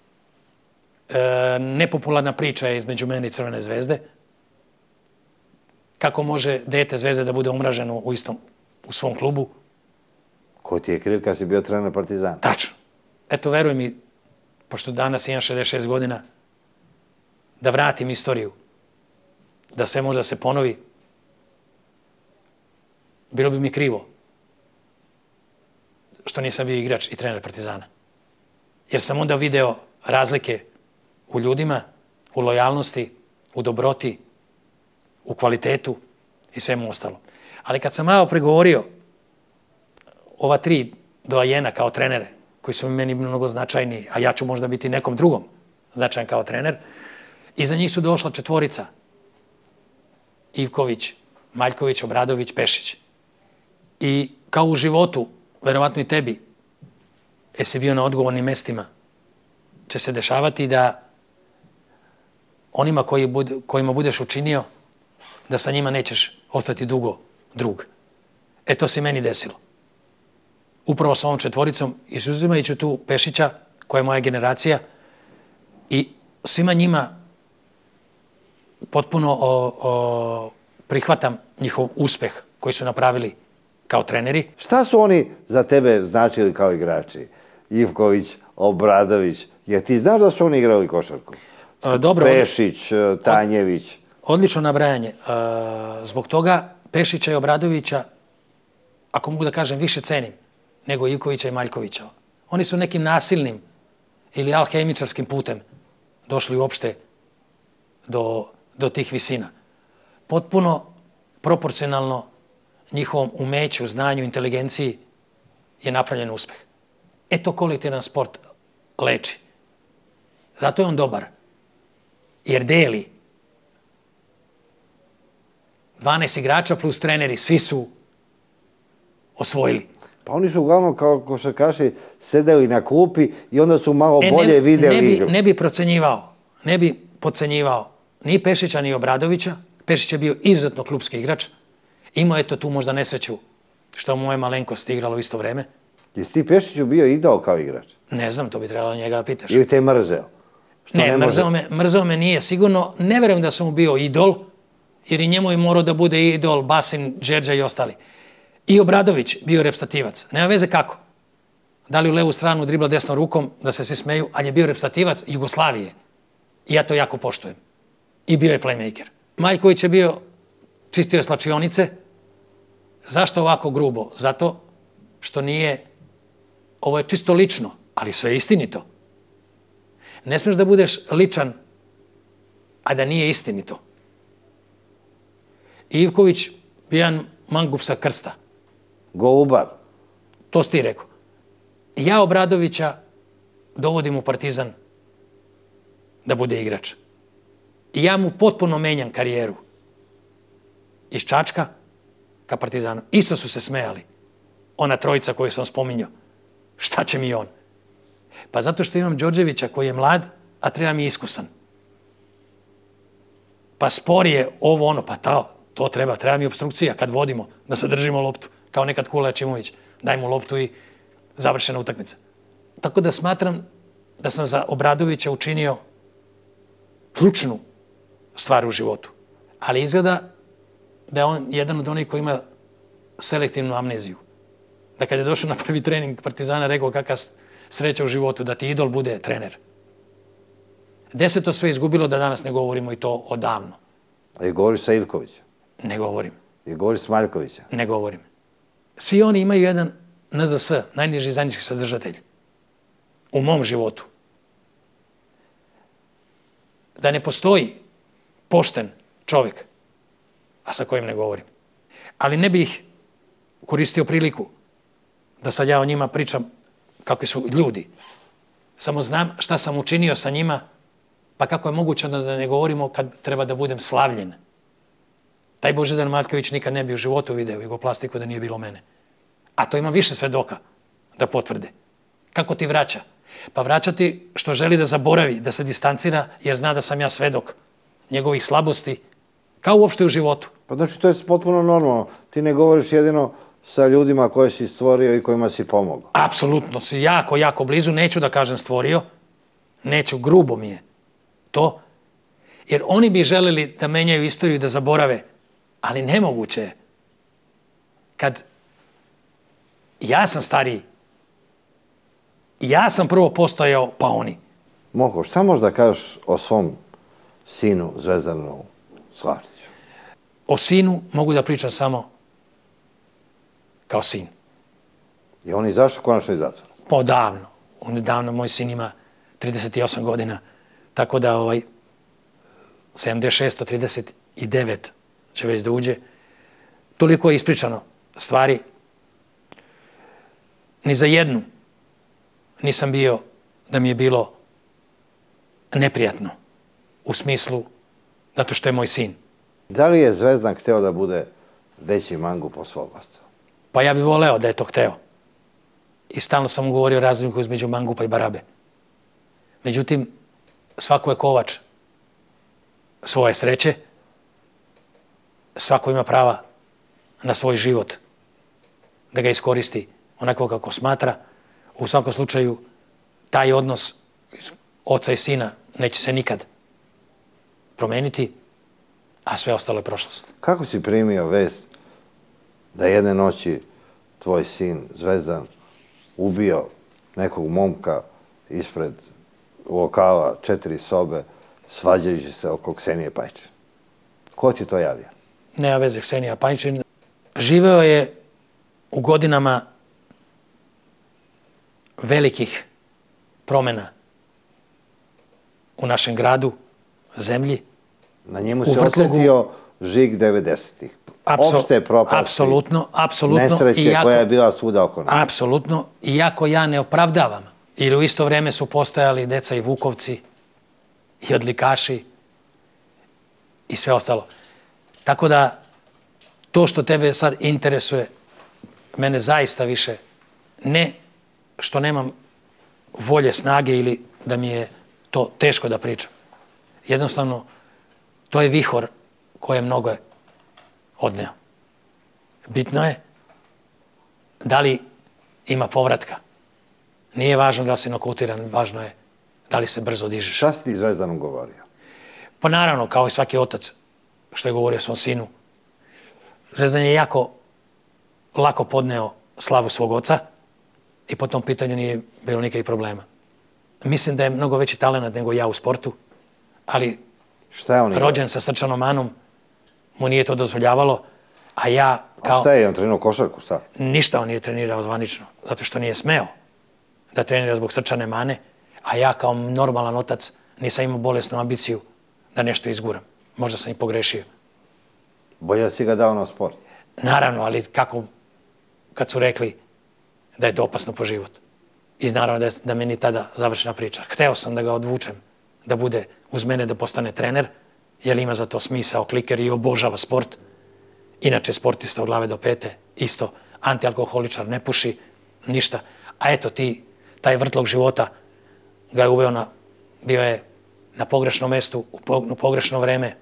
B: e, nepopularna priča je između mene i Crvene zvezde. Kako može dete Zvezde da bude umraženo u istom, u svom klubu?
A: Ko ti je kriv kad si bio trener Partizana?
B: Tačno. Eto, veruj mi, pošto danas imam šezdeset šest godina, da vratim istoriju, da sve može da se ponovi. bilo bi mi krivo što nisam bio igrač i trener Partizana. Jer sam onda video razlike u ljudima, u lojalnosti, u dobroti, u kvalitetu i svemu ostalo. Ali kad sam malo pregovorio ova tri doajena kao trenere, koji su meni mnogo značajni, a ja ću možda biti nekom drugom značajan kao trener, iza njih su došla četvorica. Ivković, Maljković, Obradović, Pešić. I kao u životu, verovatno i tebi, jesi bio na odgovornim mestima, će se dešavati da onima koji bud, kojima budeš učinio, da sa njima nećeš ostati dugo drug. E to se meni desilo. Upravo sa ovom četvoricom, izuzimajući tu Pešića, koja je moja generacija, i svima njima potpuno o, o, prihvatam njihov uspeh koji su napravili kao treneri.
A: Šta su oni za tebe značili kao igrači? Ivković, Obradović, jer ti znaš da su oni igrali košarku?
B: Dobro.
A: Pešić, Tanjević.
B: Odlično nabrajanje. Zbog toga Pešića i Obradovića, ako mogu da kažem, više cenim nego Ivkovića i Maljkovića. Oni su nekim nasilnim ili alhemičarskim putem došli uopšte do, do tih visina. Potpuno proporcionalno njihovom umeću, znanju, inteligenciji je napravljen uspeh. E to kolektivan sport leči. Zato je on dobar. Jer deli dvanaest igrača plus treneri, svi su osvojili.
A: Pa oni su uglavnom kao košarkaši sedeli na klupi i onda su malo e, bolje ne, videli
B: ne bi,
A: igru.
B: Ne bi procenjivao, ne bi podcenjivao ni Pešića, ni Obradovića. Pešić je bio izuzetno klupski igrač. Imao je to tu možda nesreću što moje malenkost igralo u isto vreme.
A: Jesi ti Pešiću bio idol kao igrač?
B: Ne znam, to bi trebalo njega da pitaš.
A: Ili te je mrzeo?
B: Što ne, ne mrzeo, me, mrzeo me nije sigurno. Ne verujem da sam mu bio idol, jer i njemu je morao da bude idol Basin, Đerđa i ostali. I Obradović bio repstativac. Nema veze kako. Da li u levu stranu dribla desnom rukom, da se svi smeju, ali je bio repstativac Jugoslavije. I ja to jako poštujem. I bio je playmaker. Maljković je bio čistio slačionice. Zašto ovako grubo? Zato što nije, ovo je čisto lično, ali sve je istinito. Ne smiješ da budeš ličan, a da nije istinito. Ivković, jedan mangup sa krsta.
A: Golubar.
B: To si ti rekao. Ja Obradovića dovodim u Partizan da bude igrač. I ja mu potpuno menjam karijeru. Iz Čačka ka Partizanu. Isto su se smejali. Ona trojica koju sam spominjao. Šta će mi on? Pa zato što imam Đorđevića koji je mlad, a treba mi iskusan. Pa spor je ovo ono, pa to, to treba, treba mi obstrukcija kad vodimo, da se držimo loptu, kao nekad Kula Čimović. Daj mu loptu i završena utakmica. Tako da smatram da sam za Obradovića učinio ključnu stvar u životu. Ali izgleda da je on jedan od onih koji ima selektivnu amneziju. Da kad je došao na prvi trening Partizana, rekao kakva sreća u životu, da ti idol bude trener. Gde se to sve izgubilo da danas ne govorimo i to odavno?
A: A je govoriš sa Ivkovićem?
B: Ne govorim.
A: Je govoriš s Maljkovićem?
B: Ne govorim. Svi oni imaju jedan N Z S, najniži zajednički sadržatelj. U mom životu. Da ne postoji pošten čovjek, a sa kojim ne govorim. Ali ne bih koristio priliku da sad ja o njima pričam kakvi su ljudi. Samo znam šta sam učinio sa njima, pa kako je moguće da ne govorimo kad treba da budem slavljen. Taj Božidar Marković nikad ne bi u životu video Jugoplastiku da nije bilo mene. A to ima više svedoka da potvrde. Kako ti vraća? Pa vraća ti što želi da zaboravi, da se distancira, jer zna da sam ja svedok njegovih slabosti, kao uopšte u životu.
A: Pa znači to je potpuno normalno. Ti ne govoriš jedino sa ljudima koje si stvorio i kojima si pomogao.
B: Apsolutno, si jako, jako blizu. Neću da kažem stvorio, neću, grubo mi je to. Jer oni bi želeli da menjaju istoriju i da zaborave, ali nemoguće je. Kad ja sam stariji, ja sam prvo postojao, pa oni.
A: Moko, šta možda kažeš o svom sinu Zvezdanu Slavljiću?
B: O sinu mogu da pričam samo kao sin.
A: I on izašao konačno iz zatvora?
B: Pa odavno. Nedavno moj sin ima trideset osam godina, tako da ovaj, sedamdeset šest trideset devet će već da uđe. Toliko je ispričano stvari. Ni za jednu nisam bio da mi je bilo neprijatno. U smislu, zato što je moj sin.
A: Da li je Zvezdan hteo da bude veći mangup od svog oca?
B: Pa ja bih voleo da je to hteo. I stalno sam mu govorio o razliku između mangupa i barabe. Međutim, svako je kovač svoje sreće, svako ima prava na svoj život, da ga iskoristi onako kako smatra. U svakom slučaju, taj odnos oca i sina neće se nikad promeniti, a sve ostalo je prošlost.
A: Kako si primio vest da jedne noći tvoj sin Zvezdan ubio nekog momka ispred lokala, četiri sobe, svađajući se oko Ksenije Pajčin? Ko ti to javio?
B: Nema veze Ksenija Pajčin. Živeo je u godinama velikih promena u našem gradu, zemlji.
A: Na njemu se osjetio žig devedesetih. Opšte propasti,
B: apsolutno, apsolutno,
A: nesreće koja je bila svuda oko nas.
B: Apsolutno, iako ja ne opravdavam, jer u isto vreme su postojali deca i Vukovci, i odlikaši, i sve ostalo. Tako da, to što tebe sad interesuje, mene zaista više, ne što nemam volje, snage ili da mi je to teško da pričam. Jednostavno, to je vihor koje mnogo je odneo. Bitno je da li ima povratka. Nije važno da li si nokautiran, važno je da li se brzo dižeš.
A: Šta si ti Zvezdanom govorio?
B: Pa naravno, kao i svaki otac što je govorio svom sinu, Zvezdan je jako lako podneo slavu svog oca i po tom pitanju nije bilo nikakvih problema. Mislim da je mnogo veći talent nego ja u sportu, ali rođen sa srčanom manom mu nije to dozvoljavalo, a ja kao...
A: A šta je, on trenirao košarku, šta?
B: Ništa on nije trenirao zvanično, zato što nije smeo da trenira zbog srčane mane, a ja kao normalan otac nisam imao bolesnu ambiciju da nešto izguram. Možda sam i pogrešio.
A: Bolje da si ga dao na sport?
B: Naravno, ali kako kad su rekli da je to opasno po život. I naravno da je da meni tada završena priča. Hteo sam da ga odvučem, da bude uz mene, da postane trener, jer ima za to smisao, kliker i obožava sport. Inače, sportista od glave do pete, isto, antialkoholičar, ne puši, ništa. A eto ti, taj vrtlog života ga je uveo na, bio je na pogrešnom mestu, u pogrešno vreme,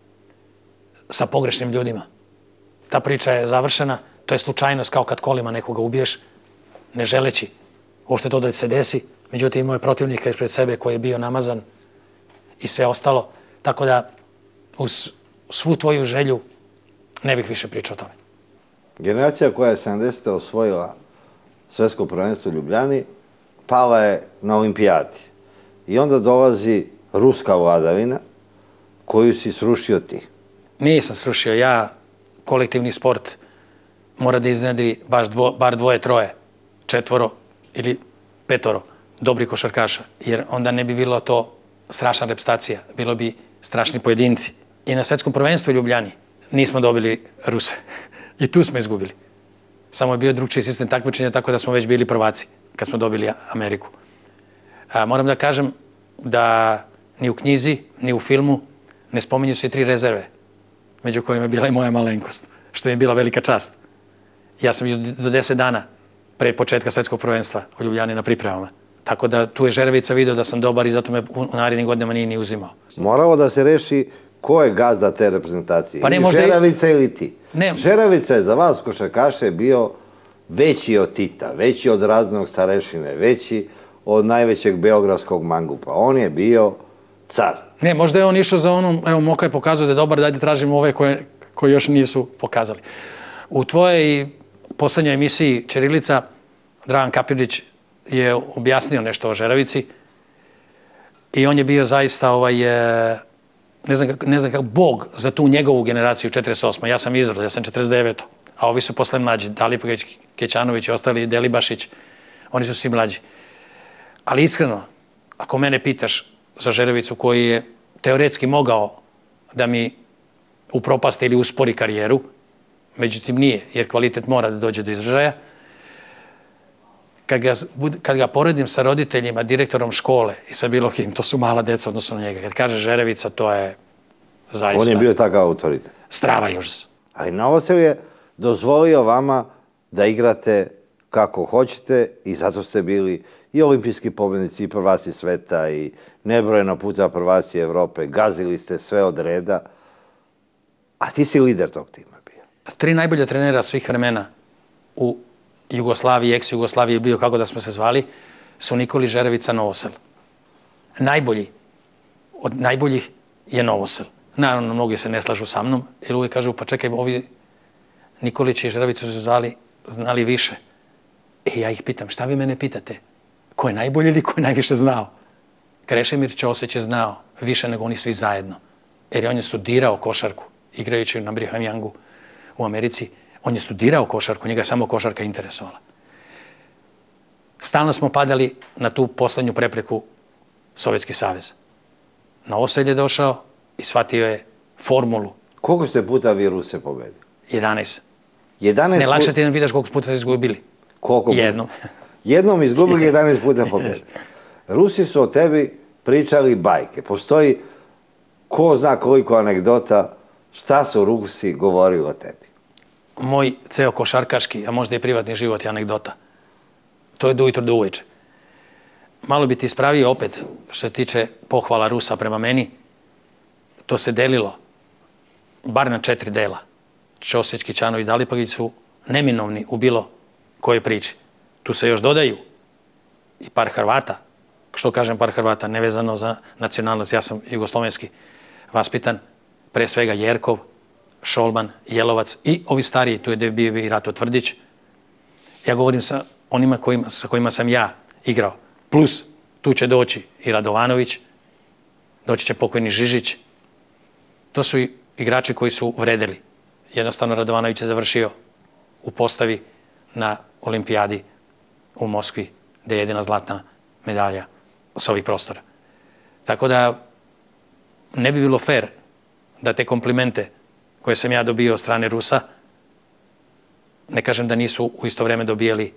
B: sa pogrešnim ljudima. Ta priča je završena, to je slučajnost kao kad kolima nekoga ubiješ, ne želeći uopšte to da se desi. Međutim, imao je protivnika ispred sebe koji je bio namazan i sve ostalo. Tako da, uz svu tvoju želju, ne bih više pričao o tome.
A: Generacija koja je sedamdesete osvojila svetsko prvenstvo u Ljubljani, pala je na olimpijadi. I onda dolazi ruska vladavina koju si srušio ti.
B: Nisam srušio. Ja, kolektivni sport, mora da iznedri baš dvo, bar dvoje, troje, četvoro ili petoro dobrih košarkaša. Jer onda ne bi bilo to strašna repstacija. Bilo bi strašni pojedinci. I na svetskom prvenstvu u Ljubljani nismo dobili Ruse. I tu smo izgubili. Samo je bio drugčiji sistem takmičenja, tako da smo već bili prvaci kad smo dobili Ameriku. A, moram da kažem da ni u knjizi, ni u filmu ne spominju se i tri rezerve, među kojima je bila i moja malenkost, što je bila velika čast. Ja sam bio do deset dana pre početka svetskog prvenstva u Ljubljani na pripremama. Tako da tu je Žerevica video da sam dobar i zato me u narednim godinama nije ni uzimao.
A: Moralo da se reši ko je gazda te reprezentacije?
B: Pa ne,
A: ili Žeravica i... ili ti?
B: Ne.
A: Žeravica je za vas košarkaše bio veći od Tita, veći od Raznog Starešine, veći od najvećeg beogradskog mangupa. On je bio car.
B: Ne, možda je on išao za onom, evo Moka je pokazao da je dobar, dajde tražimo ove koje, koje još nisu pokazali. U tvojoj poslednjoj emisiji Ćirilica, Dragan Kapidžić je objasnio nešto o Žeravici i on je bio zaista ovaj, ne znam, ne znam kako, bog za tu njegovu generaciju četrdeset osme. Ja sam izrod, ja sam četrdeset deveto a ovi su posle mlađi, Dalipović, Kećanović i ostali, Delibašić, oni su svi mlađi. Ali iskreno, ako mene pitaš za Žerevicu koji je teoretski mogao da mi upropaste ili uspori karijeru, međutim nije, jer kvalitet mora da dođe do izražaja. Kad ga, kad ga poredim sa roditeljima, direktorom škole i sa bilo kim, to su mala deca odnosno na njega. Kad kaže Žerevica, to je zaista...
A: On je bio takav autoritet.
B: Strava i užas.
A: Ali Novosel je dozvolio vama da igrate kako hoćete i zato ste bili i olimpijski pobednici i prvaci sveta i nebrojeno puta prvaci Evrope. Gazili ste sve od reda, a ti si lider tog tima bio.
B: Tri najbolja trenera svih vremena u Jugoslaviji, ex-Jugoslaviji, bilo kako da smo se zvali, su Nikolić, Žerevica, Novosel. Najbolji od najboljih je Novosel. Naravno, mnogi se ne slažu sa mnom, jer uvijek kažu, pa čekaj, ovi Nikolić i Žerevicu su zvali, znali više. I ja ih pitam, šta vi mene pitate? Ko je najbolji ili ko je najviše znao? Krešimir Ćosić je znao više nego oni svi zajedno. Jer on je studirao košarku, igrajući na Brigham Youngu u Americi. On je studirao košarku, njega je samo košarka interesovala. Stalno smo padali na tu poslednju prepreku Sovjetski savez. Novosel je došao i shvatio je formulu.
A: Koliko ste puta vi Ruse pobedili?
B: jedanaest.
A: jedanaest
B: Ne, lakše ti da vidaš koliko puta ste izgubili.
A: Koliko puta?
B: Jednom.
A: Jednom izgubili, jedanaest puta pobedili. Rusi su o tebi pričali bajke. Postoji ko zna koliko anegdota šta su Rusi govorili o tebi.
B: Moj ceo košarkaški, a možda i privatni život je anegdota. To je do ujutro do uveče. Malo bi ti ispravio opet što se tiče pohvala Rusa prema meni. To se delilo bar na četiri dela. Ćosić, Kećanović, Dalipović su neminovni u bilo kojoj priči. Tu se još dodaju i par Hrvata. Što kažem par Hrvata, nevezano za nacionalnost, ja sam jugoslovenski vaspitan, pre svega Jerkov, Šolman, Jelovac i ovi stariji, tu je bio i Rato Tvrdić. Ja govorim sa onima kojima, sa kojima sam ja igrao. Plus, tu će doći i Radovanović, doći će pokojni Žižić. To su i igrači koji su vredeli. Jednostavno, Radovanović je završio u postavi na olimpijadi u Moskvi, gde je jedina zlatna medalja sa ovih prostora. Tako da, ne bi bilo fair da te komplimente koje sam ja dobio od strane Rusa, ne kažem da nisu u isto vreme dobijali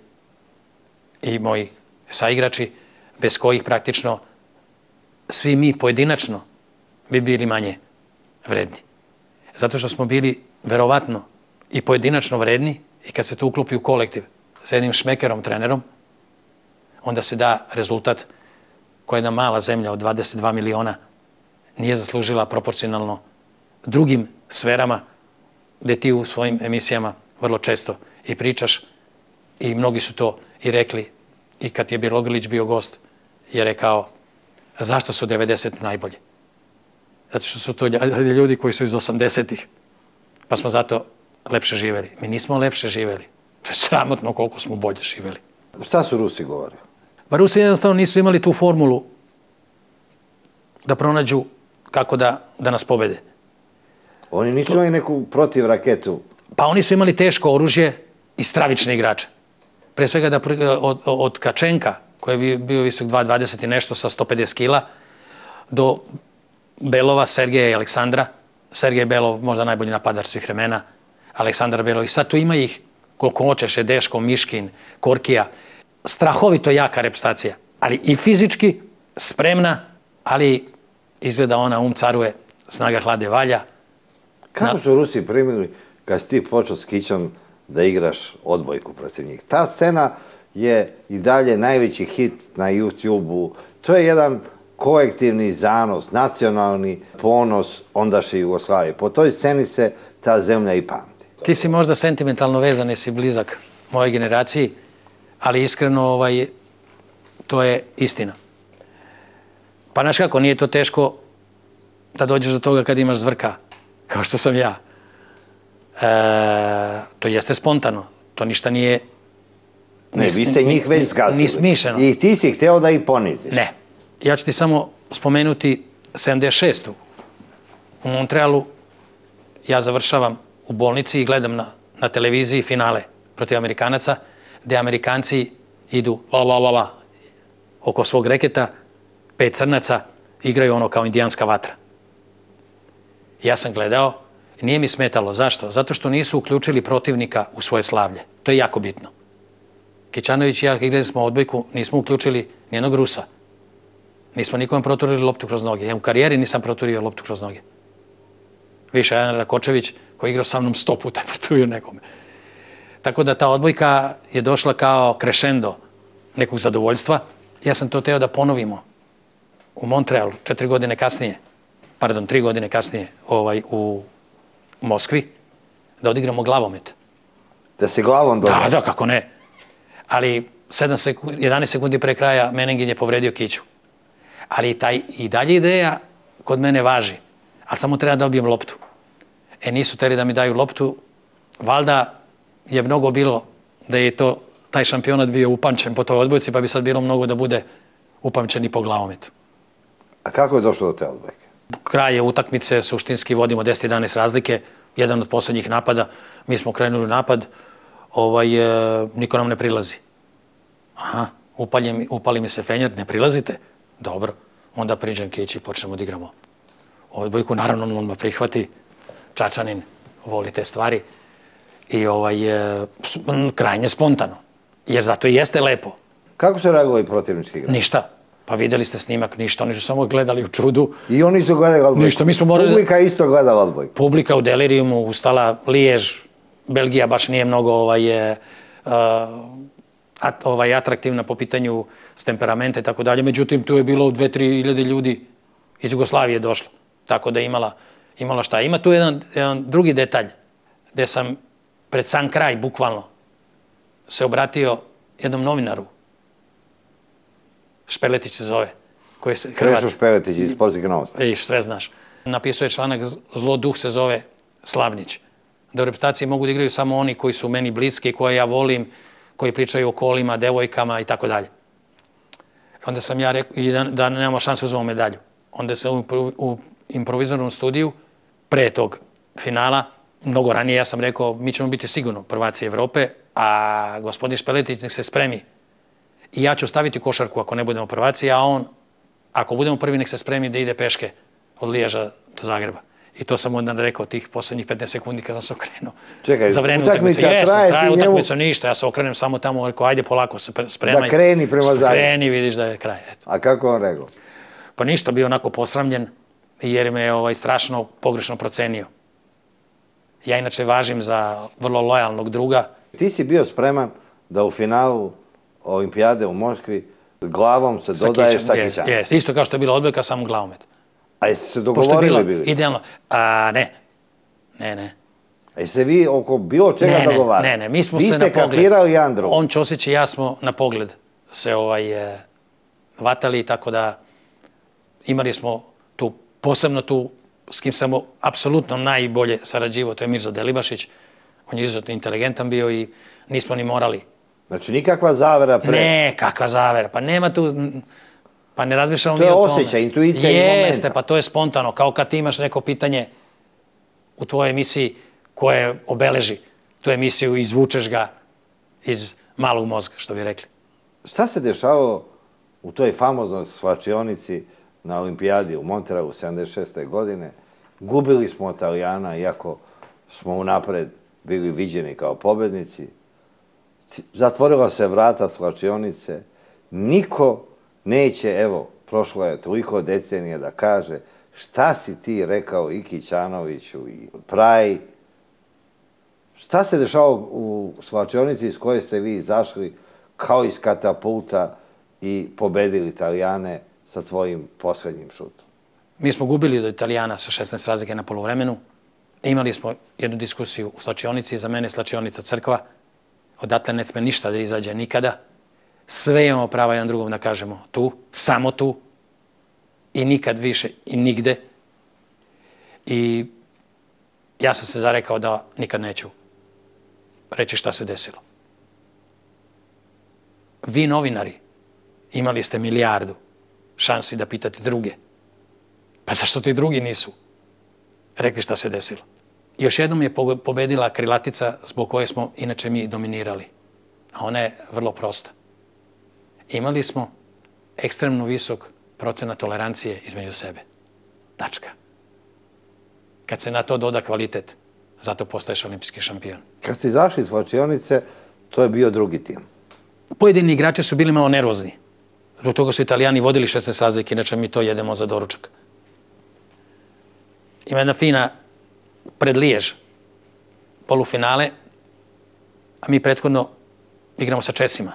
B: i moji saigrači, bez kojih praktično svi mi pojedinačno bi bili manje vredni. Zato što smo bili verovatno i pojedinačno vredni i kad se to uklopi u kolektiv sa jednim šmekerom trenerom, onda se da rezultat koja jedna mala zemlja od dvadeset dva miliona nije zaslužila proporcionalno drugim sferama gde ti u svojim emisijama vrlo često i pričaš i mnogi su to i rekli i kad je Bjelogrlić bio gost je rekao zašto su devedeset najbolje? Zato što su to ljudi koji su iz osamdesetih pa smo zato lepše živeli. Mi nismo lepše živeli. To je sramotno koliko smo bolje živeli.
A: Šta su Rusi govorili?
B: Pa Rusi jednostavno nisu imali tu formulu da pronađu kako da, da nas pobede.
A: Oni nisu imali neku protiv raketu.
B: Pa oni su imali teško oružje i stravične igrače. Pre svega da od, od Kačenka, koji je bio visok dva dvadeset i nešto sa sto pedeset kila, do Belova, Sergeja i Aleksandra. Sergej Belov, možda najbolji napadač svih vremena. Aleksandar Belov. I sad tu ima ih koliko hoćeš, Deško, Miškin, Korkija. Strahovito jaka reprezentacija. Ali i fizički spremna, ali izgleda ona um caruje, snaga hlade valja.
A: Kako su Rusi primili kad si ti počeo s Kićom da igraš odbojku protiv njih? Ta scena je i dalje najveći hit na YouTube-u. To je jedan kolektivni zanos, nacionalni ponos ondašnje Jugoslavije. Po toj sceni se ta zemlja i pamti.
B: Ti si možda sentimentalno vezan, jesi blizak mojoj generaciji, ali iskreno ovaj, to je istina. Pa znaš kako, nije to teško da dođeš do toga kad imaš zvrka, kao što sam ja. E, to jeste spontano, to ništa nije...
A: Ne, vi ste njih već zgazili.
B: Ni smišljeno.
A: I ti si hteo da ih poniziš.
B: Ne. Ja ću ti samo spomenuti sedamdeset šestu. U Montrealu ja završavam u bolnici i gledam na na televiziji finale protiv Amerikanaca, gde Amerikanci idu la la la la oko svog reketa, pet crnaca igraju ono kao indijanska vatra. Ja sam gledao, nije mi smetalo. Zašto? Zato što nisu uključili protivnika u svoje slavlje. To je jako bitno. Kićanović i ja igrali smo odbojku, nismo uključili nijednog Rusa. Nismo nikom proturili loptu kroz noge. Ja u karijeri nisam proturio loptu kroz noge. Više, Ajan Rakočević, koji je igrao sa mnom sto puta, proturio nekome. Tako da ta odbojka je došla kao crescendo nekog zadovoljstva. Ja sam to teo da ponovimo u Montrealu, četiri godine kasnije, pardon, tri godine kasnije, ovaj, u Moskvi, da odigramo glavomet.
A: Da se glavom dobro?
B: Da, da, kako ne. Ali jedanaest sekundi pre kraja Meningin je povredio Kiću. Ali taj, i dalje ideja kod mene važi. Ali samo treba da dobijem loptu. E, nisu teli da mi daju loptu. Valjda je mnogo bilo da je to, taj šampionat bio upamćen po toj odbojci, pa bi sad bilo mnogo da bude upamćen i po glavometu.
A: A kako je došlo do te odbojke?
B: Kraj je utakmice, suštinski vodimo deset jedanaest razlike, jedan od poslednjih napada. Mi smo krenuli u napad, ovaj, e, niko nam ne prilazi. Aha, upali, upali mi se fenjer, ne prilazite? Dobro, onda priđem Kići i počnemo da igramo odbojku. Naravno, on odmah prihvati, Čačanin voli te stvari i ovaj, e, krajnje spontano, jer zato i jeste lepo.
A: Kako se reagovali protivnički igrači?
B: Ništa. Pa videli ste snimak, ništa, oni su samo gledali u čudu.
A: I oni su gledali odbojku?
B: Ništa, mi smo morali...
A: Publika isto gledala odbojku?
B: Publika u delirijumu, ustala Lijež, Belgija baš nije mnogo ovaj, uh, at, ovaj, atraktivna po pitanju s temperamenta i tako dalje. Međutim, tu je bilo dve do tri hiljade ljudi iz Jugoslavije došlo. Tako da je imala, imala šta. Ima tu jedan, jedan drugi detalj, gde sam pred sam kraj, bukvalno, se obratio jednom novinaru. Špeletić se zove.
A: Krešo Špeletić iz Sportskih novosti.
B: Viš, sve znaš. Napisao je članak Zlo duh se zove Slavnić. Da u reprezentaciji mogu da igraju samo oni koji su meni bliski, koje ja volim, koji pričaju o kolima, devojkama i tako dalje. Onda sam ja rekao da, da nemamo šanse uzmemo medalju. Onda se u, u improvizornom studiju, pre tog finala, mnogo ranije ja sam rekao mi ćemo biti sigurno prvaci Evrope, a gospodin Špeletić nek se spremi. I ja ću staviti košarku ako ne budemo prvaci, a on, ako budemo prvi, nek se spremi da ide peške od Liježa do Zagreba. I to sam onda rekao tih poslednjih petnaest sekundi kad sam se okrenuo.
A: Čekaj,
B: za vreme
A: utakmica
B: traje,
A: traje,
B: traje
A: ti
B: utakmica
A: njemu...
B: ništa, ja se okrenem samo tamo, rekao, ajde polako se spremaj.
A: Da kreni prema Zagrebu.
B: Kreni, vidiš da je kraj. Eto.
A: A kako on rekao?
B: Pa ništa, bio onako posramljen, jer me je ovaj, strašno pogrešno procenio. Ja inače važim za vrlo lojalnog druga.
A: Ti si bio spreman da u finalu Olimpijade u Moskvi glavom se dodaješ sa Kićanom.
B: Jes, isto kao što je bila odbojka, samo glavomet.
A: A jeste se dogovorili bili?
B: Idealno. A, ne. Ne, ne.
A: A jeste vi oko bilo čega dogovarali?
B: Ne, ne, mi smo
A: vi
B: se na pogled.
A: Vi ste kapirali jedan drug.
B: On, Ćosić i ja smo na pogled se ovaj, e, vatali, tako da imali smo tu, posebno tu, s kim sam apsolutno najbolje sarađivao, to je Mirza Delibašić. On je izuzetno inteligentan bio i nismo ni morali.
A: Znači, nikakva zavera pre...
B: Ne, kakva zavera. Pa nema tu... Pa ne razmišljamo mi o tome.
A: To je osjećaj, intuicija i momenta.
B: Jeste, pa to je spontano. Kao kad ti imaš neko pitanje u tvojoj emisiji koje obeleži tu emisiju i izvučeš ga iz malog mozga, što bi rekli.
A: Šta se dešavalo u toj famoznoj svlačionici na Olimpijadi u Montrealu sedamdeset šeste. godine? Gubili smo od Italijana, iako smo unapred bili viđeni kao pobednici. Zatvorila se vrata svlačionice. Niko neće, evo, prošlo je toliko decenije da kaže šta si ti rekao i Kićanoviću i Praji. Šta se dešava u svlačionici iz koje ste vi izašli kao iz katapulta i pobedili Italijane sa tvojim poslednjim šutom?
B: Mi smo gubili do Italijana sa šesnaest razlike na poluvremenu. Imali smo jednu diskusiju u slačionici, za mene slačionica crkva. Odatle ne sme ništa da izađe nikada. Sve imamo prava jedan drugom da kažemo tu, samo tu i nikad više i nigde. I ja sam se zarekao da nikad neću reći šta se desilo. Vi novinari imali ste milijardu šansi da pitate druge. Pa zašto ti drugi nisu rekli šta se desilo? još jednom je pobedila krilatica zbog koje smo inače mi dominirali. A ona je vrlo prosta. Imali smo ekstremno visok procenat tolerancije između sebe. Tačka. Kad se na to doda kvalitet, zato postaješ olimpijski šampion.
A: Kad ste izašli iz slačionice, to je bio drugi tim.
B: Pojedini igrači su bili malo nervozni. Zbog toga su Italijani vodili šesnaest razlike, inače mi to jedemo za doručak. Ima jedna fina pred Lijež, polufinale, a mi prethodno igramo sa Česima.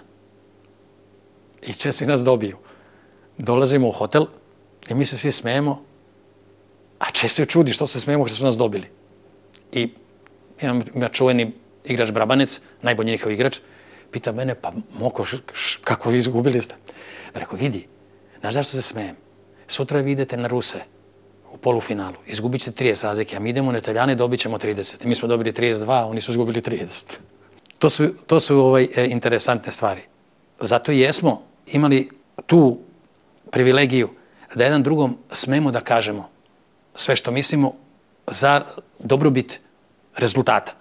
B: I Česi nas dobiju. Dolazimo u hotel i mi se svi smejemo, a Česi čudi što se smejemo što su nas dobili. I ima čuveni igrač Brabanec, najbolji njihov igrač, pita mene, pa Moko, kako vi izgubili ste? Rekao, vidi, znaš zašto se smejem? Sutra vi idete na Ruse u polufinalu, izgubit ćete trideset razlike, a mi idemo na Italijane, dobit ćemo trideset. Mi smo dobili trideset dva, a oni su izgubili trideset. To su, to su ovaj, interesantne stvari. Zato i jesmo imali tu privilegiju da jedan drugom smemo da kažemo sve što mislimo za dobrobit rezultata.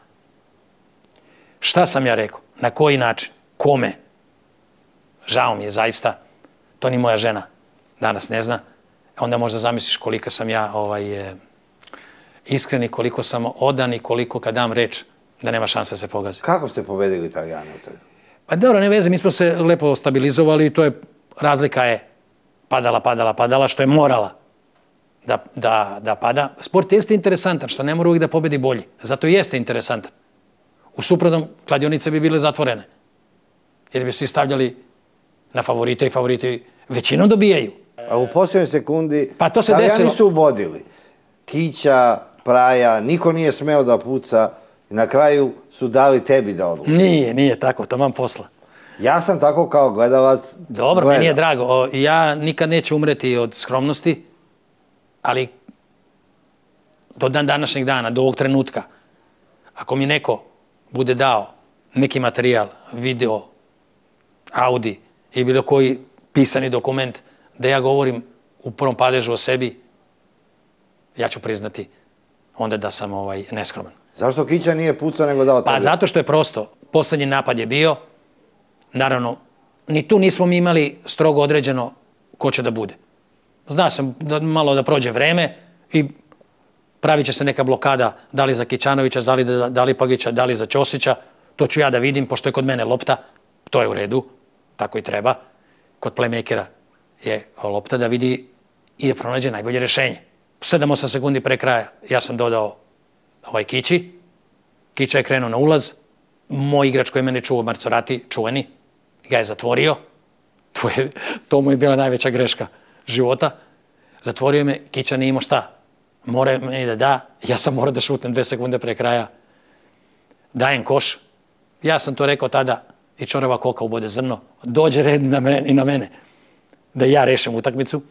B: Šta sam ja rekao? Na koji način? Kome? Žao mi je zaista. To ni moja žena danas ne zna. Onda možda zamisliš koliko sam ja ovaj, iskren i koliko sam odan i koliko kad dam reč da nema šanse da se pogazi.
A: Kako ste pobedili Italijane u toj?
B: Pa dobro, ne veze, mi smo se lepo stabilizovali i to je, razlika je padala, padala, padala, što je morala da, da, da pada. Sport jeste interesantan, što ne mora uvijek da pobedi bolji. Zato jeste interesantan. U suprotnom, kladionice bi bile zatvorene. Jer bi svi stavljali na favorite i favoriti većinom dobijaju.
A: A u posljednjoj sekundi
B: pa to se
A: Italijani
B: desilo.
A: su vodili. Kića, Praja, niko nije smeo da puca i na kraju su dali tebi da odluči.
B: Nije, nije tako, to mam posla.
A: Ja sam tako kao gledalac
B: Dobro,
A: gledao.
B: meni je drago. Ja nikad neću umreti od skromnosti, ali do dan današnjeg dana, do ovog trenutka, ako mi neko bude dao neki materijal, video, Audi i bilo koji pisani dokument da ja govorim u prvom padežu o sebi, ja ću priznati onda da sam ovaj, neskroman.
A: Zašto Kića nije pucao nego dao tebi?
B: Pa zato što je prosto. Poslednji napad je bio. Naravno, ni tu nismo mi imali strogo određeno ko će da bude. Zna sam da malo da prođe vreme i pravit će se neka blokada da li za Kićanovića, da li za Dalipagića, da li za Ćosića. To ću ja da vidim, pošto je kod mene lopta. To je u redu, tako i treba. Kod playmakera je lopta da vidi i da pronađe najbolje rešenje. sedam osam sekundi pre kraja ja sam dodao ovaj Kići. Kića je krenuo na ulaz. Moj igrač koji mene čuo, Marcorati, čuveni, ga je zatvorio. To, je, to mu je bila najveća greška života. Zatvorio me, Kića nije imao šta. Mora meni da da, ja sam morao da šutnem dve sekunde pre kraja. Dajem koš. Ja sam to rekao tada i čorava koka ubode zrno. Dođe red na mene, i na mene da ja rešim utakmicu.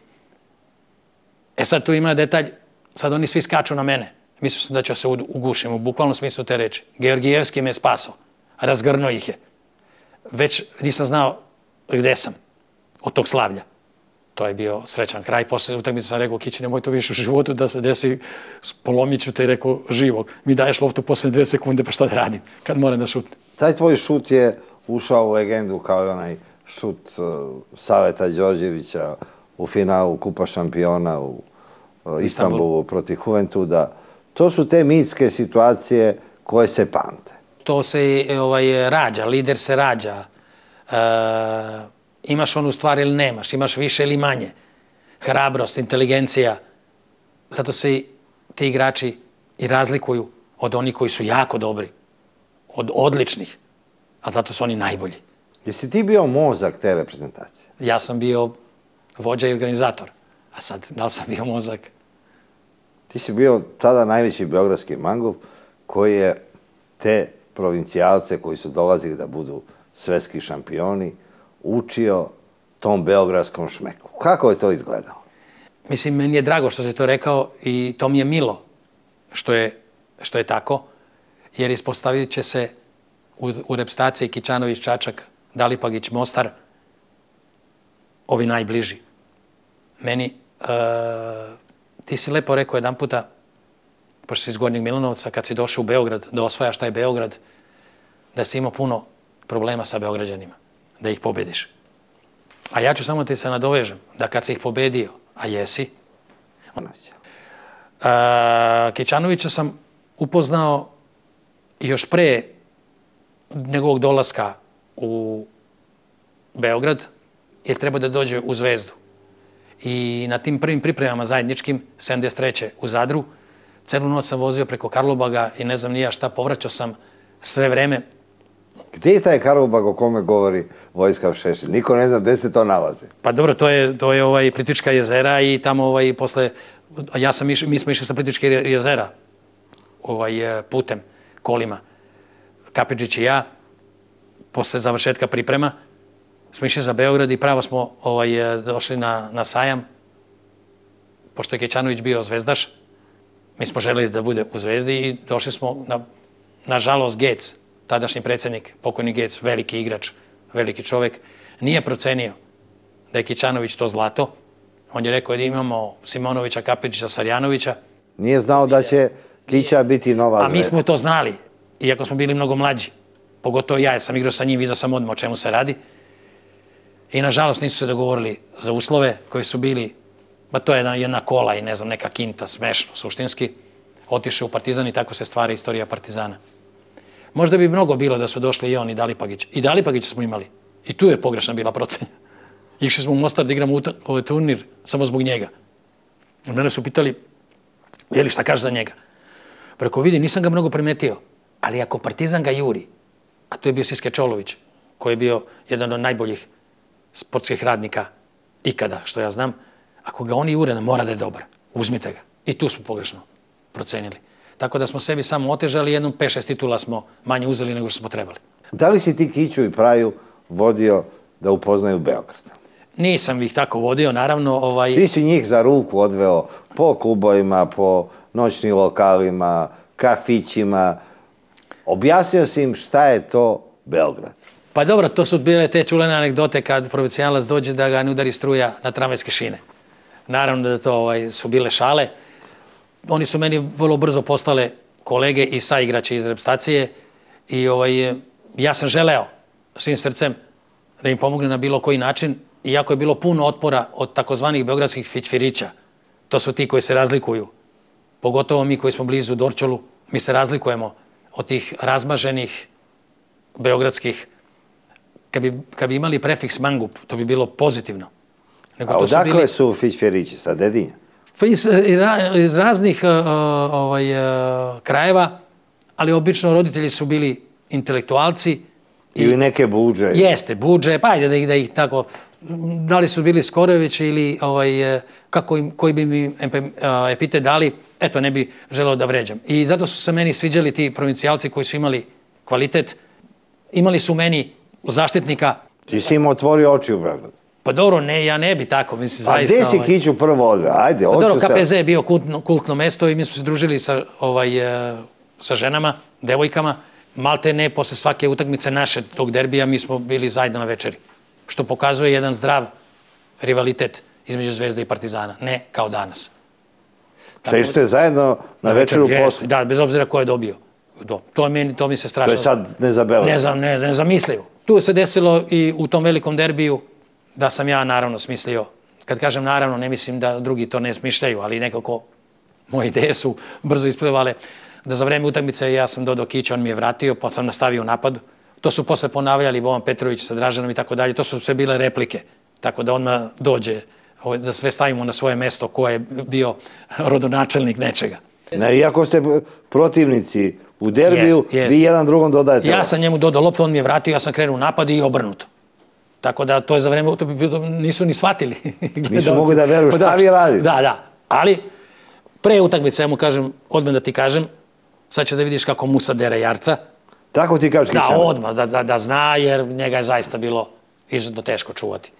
B: E sad tu ima detalj, sad oni svi skaču na mene. Mislio sam da ću se ugušim, u bukvalnom smislu te reči. Georgijevski me je spasao, razgrnuo ih je. Već nisam znao gde sam od tog slavlja. To je bio srećan kraj. Posle utakmice sam rekao, Kići, nemoj to više u životu da se desi, polomit ću te, rekao, živog. Mi daješ loptu posle dve sekunde, pa šta da radim kad moram da šutnem.
A: Taj tvoj šut je ušao u legendu kao i onaj šut uh, Saveta Đorđevića u finalu Kupa šampiona u uh, Istanbulu protiv Juventuda. To su te mitske situacije koje se pamte.
B: To se ovaj, rađa, lider se rađa. E, imaš onu stvar ili nemaš, imaš više ili manje. Hrabrost, inteligencija. Zato se i ti igrači i razlikuju od onih koji su jako dobri, od odličnih, a zato su oni najbolji.
A: Jesi ti bio mozak te reprezentacije?
B: Ja sam bio vođa i organizator, a sad da li sam bio mozak?
A: Ti si bio tada najveći beogradski mangup koji je te provincijalce koji su dolazili da budu svetski šampioni učio tom beogradskom šmeku. Kako je to izgledalo?
B: Mislim, meni je drago što si to rekao i to mi je milo što je, što je tako, jer ispostavit će se u, u repstaciji Kićanović, Čačak, Dalipagić, Mostar, ovi najbliži. Meni, uh, ti si lepo rekao jedan puta, pošto si iz Gornjeg Milanovca, kad si došao u Beograd da osvajaš taj Beograd, da si imao puno problema sa Beograđanima, da ih pobediš. A ja ću samo ti se nadovežem, da kad si ih pobedio, a jesi, Kićanovića sam upoznao još pre njegovog dolaska u Beograd, jer treba da dođe u Zvezdu. I na tim prvim pripremama zajedničkim, sedamdeset treće u Zadru, celu noć sam vozio preko Karlobaga i ne znam ni ja šta, povraćao sam sve vreme.
A: Gdje je taj Karlobag o kome govori Vojislav Šešelj? Niko ne zna gde se to nalazi.
B: Pa dobro, to je, to je ovaj Plitvička jezera i tamo ovaj posle, ja sam iš, mi smo išli sa Plitvičke jezera ovaj, putem, kolima. Kapidžić i ja, posle završetka priprema, smo išli za Beograd i pravo smo ovaj, došli na, na sajam, pošto je Kićanović bio zvezdaš, mi smo želeli da bude u Zvezdi i došli smo, na, nažalost, Gec, tadašnji predsjednik, pokojni Gec, veliki igrač, veliki čovjek, nije procenio da je Kićanović to zlato. On je rekao da imamo Simonovića, Kapidžića, Sarjanovića.
A: Nije znao da će Kića biti nova Zvezda.
B: A mi smo to znali, iako smo bili mnogo mlađi. Pogotovo ja, ja sam igrao sa njim, vidio sam odmah o čemu se radi. I nažalost nisu se dogovorili za uslove koji su bili, ba to je jedna, jedna kola i ne znam, neka kinta, smešno, suštinski. Otiše u Partizan i tako se stvara istorija Partizana. Možda bi mnogo bilo da su došli i on i Dalipagić. I Dalipagića smo imali. I tu je pogrešna bila procenja. Išli smo u Mostar da igramo ovaj turnir samo zbog njega. Mene su pitali, je li šta kaže za njega? Preko vidi, nisam ga mnogo primetio, ali ako Partizan ga juri, a tu je bio Siske Čolović, koji je bio jedan od najboljih sportskih radnika ikada, što ja znam, ako ga oni jure, mora da je dobar. Uzmite ga. I tu smo pogrešno procenili. Tako da smo sebi samo otežali, jednom pet šest titula smo manje uzeli nego što smo trebali.
A: Da li si ti Kiću i Praju vodio da upoznaju Beograd?
B: Nisam ih tako vodio, naravno. Ovaj...
A: Ti si njih za ruku odveo po klubovima, po noćnim lokalima, kafićima. Objasnio si im šta je to Beograd.
B: Pa dobro, to su bile te čulene anegdote kad provincijalac dođe da ga ne udari struja na tramvajske šine. Naravno da to ovaj, su bile šale. Oni su meni vrlo brzo postale kolege i saigrači iz reprezentacije i ovaj, ja sam želeo svim srcem da im pomogne na bilo koji način, iako je bilo puno otpora od takozvanih beogradskih fićfirića. To su ti koji se razlikuju. Pogotovo mi koji smo blizu Dorćolu, mi se razlikujemo od tih razmaženih beogradskih. Kad bi, kad bi imali prefiks mangup, to bi bilo pozitivno.
A: Nego, a to odakle su, bili... su fićfirići? Sa Dedinja?
B: Iz, iz raznih uh, ovaj, uh, krajeva, ali obično roditelji su bili intelektualci.
A: Ili neke budže.
B: Jeste, budže, pa ajde da ih, da ih tako, da li su bili Skorojević ili ovaj, kako im, koji bi mi epitet dali, eto, ne bi želeo da vređam. I zato su se meni sviđali ti provincijalci koji su imali kvalitet. Imali su meni zaštitnika.
A: Ti si im otvorio oči u Beogradu.
B: Pa dobro, ne, ja ne bi tako, mislim, zaista...
A: A gde si ovaj... Kiću prvo odveo? Ajde,
B: pa
A: hoću
B: dobro,
A: se...
B: K P Z je bio kultno, kultno mesto i mi smo se družili sa, ovaj, sa ženama, devojkama. Malte ne, posle svake utakmice naše tog derbija, mi smo bili zajedno na večeri. Što pokazuje jedan zdrav rivalitet između Zvezde i Partizana. Ne kao danas.
A: Sve ste zajedno na večeru posle?
B: Da, bez obzira ko je dobio. To, meni, to mi se strašno...
A: To je sad nezabeleženo.
B: Ne znam, ne, nezamislivo. Tu se desilo i u tom velikom derbiju da sam ja naravno smislio. Kad kažem naravno, ne mislim da drugi to ne smišljaju, ali nekako moje ideje su brzo isplivale. Da za vreme utakmice ja sam dodao Kića, on mi je vratio, pa sam nastavio napad. To su posle ponavljali Boban Petrović sa Dražanom i tako dalje. To su sve bile replike. Tako da odmah dođe, da sve stavimo na svoje mesto ko je bio rodonačelnik nečega.
A: Ne, iako ste protivnici u derbiju, yes, yes. Vi jedan drugom dodajete.
B: Ja sam njemu dodao loptu, on mi je vratio, ja sam krenuo u napad i obrnuto. Tako da to je za vreme utakmice nisu ni shvatili.
A: Nisu mogli da veruju šta vi radite.
B: Da, da. Ali pre utakmice, ja mu kažem, odmah da ti kažem, sad će da vidiš kako Musa dere Jarca.
A: Tako ti kažeš Kićana?
B: Da, odmah, da, da, da zna, jer njega je zaista bilo izuzetno teško čuvati.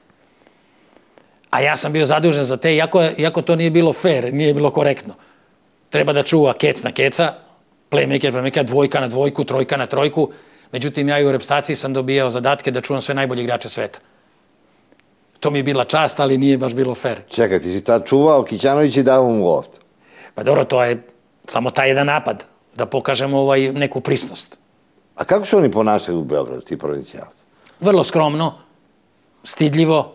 B: A ja sam bio zadužen za te, iako, iako to nije bilo fair, nije bilo korektno. Treba da čuva kec na keca, playmaker, playmaker, dvojka na dvojku, trojka na trojku. Međutim, ja i u reprezentaciji sam dobijao zadatke da čuvam sve najbolje igrače sveta. To mi je bila čast, ali nije baš bilo fair.
A: Čekaj, ti si tad čuvao Kićanović i dao mu loptu.
B: Pa dobro, to je Samo taj jedan napad, da pokažemo ovaj, neku prisnost.
A: A kako su oni ponašali u Beogradu, ti provincijalci?
B: Vrlo skromno, stidljivo,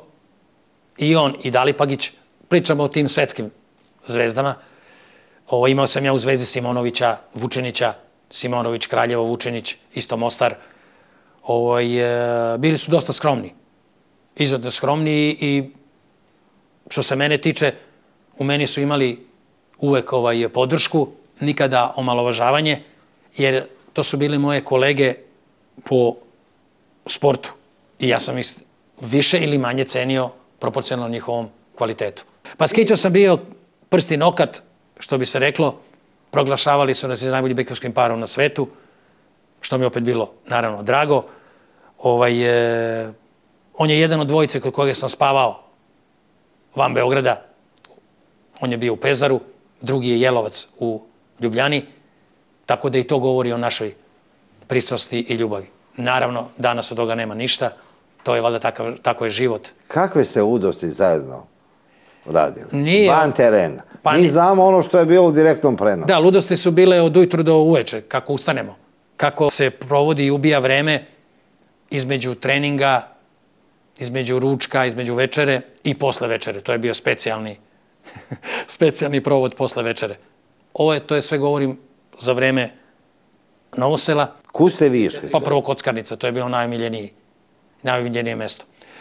B: i on i Dalipagić. Pričamo o tim svetskim zvezdama. Ovo, imao sam ja u Zvezdi Simonovića, Vučinića, Simonović, Kraljevo, Vučinić, isto Mostar. Ovo, e, bili su dosta skromni. Izuzetno skromni i što se mene tiče, u meni su imali uvek ovaj, podršku, nikada omalovažavanje, jer to su bili moje kolege po sportu. I ja sam ih više ili manje cenio proporcionalno njihovom kvalitetu. Pa Skićo sam bio prsti nokat, što bi se reklo, proglašavali su nas najbolji bekovskim parom na svetu, što mi opet bilo, naravno, drago. Ovaj, e, on je jedan od dvojice kod koga sam spavao van Beograda. On je bio u Pezaru, drugi je Jelovac u Ljubljani, tako da i to govori o našoj prisnosti i ljubavi. Naravno, danas od toga nema ništa, to je valjda takav, tako je život.
A: Kakve ste ludosti zajedno radili?
B: Nije,
A: van terena.
B: Pa
A: Mi
B: ni,
A: znamo ono što je bilo u direktnom prenosu.
B: Da, ludosti su bile od ujutru do uveče, kako ustanemo. Kako se provodi i ubija vreme između treninga, između ručka, između večere i posle večere. To je bio specijalni, specijalni provod posle večere. Ovo je, to je sve govorim za vreme Novosela.
A: Kud ste vi išli?
B: Pa prvo Kockarnica, to je bilo najomiljeniji, najomiljenije mesto.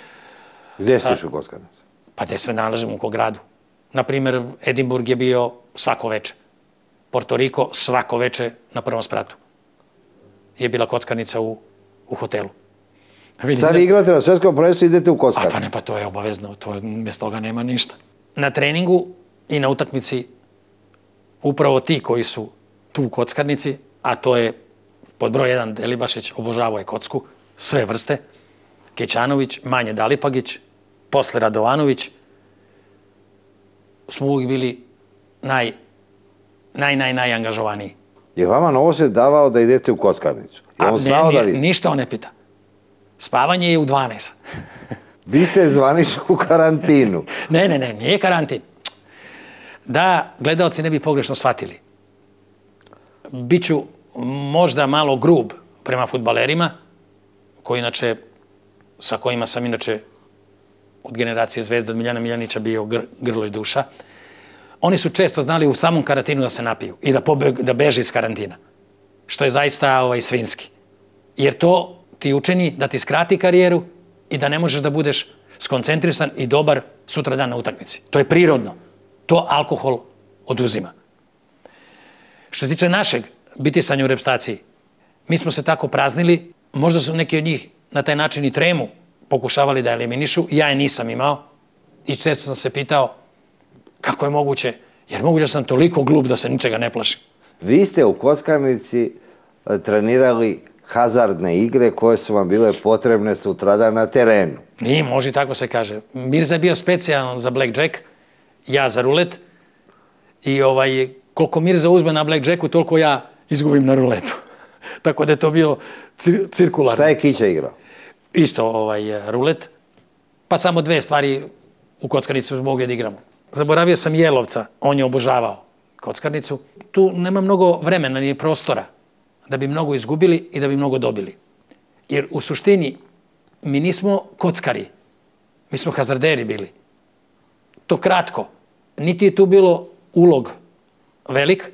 A: Gde ste išli u Kockarnicu?
B: Pa gde sve nalažemo u kog gradu. Naprimer, Edinburg je bio svako veče. Porto Riko svako veče na prvom spratu. Je bila Kockarnica u, u hotelu.
A: Šta vi igrate na svetskom prvenstvu i idete u Kockarnicu?
B: A pa ne, pa to je obavezno, to je, bez toga nema ništa. Na treningu i na utakmici upravo ti koji su tu u Kockarnici, a to je pod broj jedan Delibašić, obožavao je kocku, sve vrste, Kećanović, Manje Dalipagić, posle Radovanović, smo uvijek bili naj, naj, naj, najangažovaniji.
A: Je vama Novosel davao da idete u Kockarnicu? Je on znao da vidite?
B: Ništa on ne pita. Spavanje je u dvanaest.
A: Vi ste zvanično u karantinu.
B: Ne, ne, ne, nije karantin. Da gledaoci ne bi pogrešno shvatili. Biću možda malo grub prema fudbalerima, koji inače, sa kojima sam inače od generacije Zvezde, od Miljana Miljanića bio gr, grlo i duša. Oni su često znali u samom karantinu da se napiju i da, pobeg, da beže iz karantina. Što je zaista ovaj, svinski. Jer to ti učini da ti skrati karijeru i da ne možeš da budeš skoncentrisan i dobar sutra dan na utakmici. To je prirodno. To alkohol oduzima. Što se tiče našeg bitisanja u repstaciji, mi smo se tako praznili, možda su neki od njih na taj način i tremu pokušavali da eliminišu, ja je nisam imao i često sam se pitao kako je moguće, jer moguće sam toliko glup da se ničega ne plašim.
A: Vi ste u Kockarnici trenirali hazardne igre koje su vam bile potrebne sutradan na terenu.
B: I može tako se kaže. Mirza je bio specijalan za blackjack, ja za rulet i ovaj, koliko Mirza uzme na blackjacku, toliko ja izgubim na ruletu. Tako da je to bilo cir cirkularno.
A: Šta je Kića igrao?
B: Isto ovaj, rulet, pa samo dve stvari u Kockarnici smo mogli da igramo. Zaboravio sam Jelovca, on je obožavao Kockarnicu. Tu nema mnogo vremena ni prostora da bi mnogo izgubili i da bi mnogo dobili. Jer u suštini mi nismo kockari, mi smo hazarderi bili. To kratko. Niti je tu bilo ulog velik,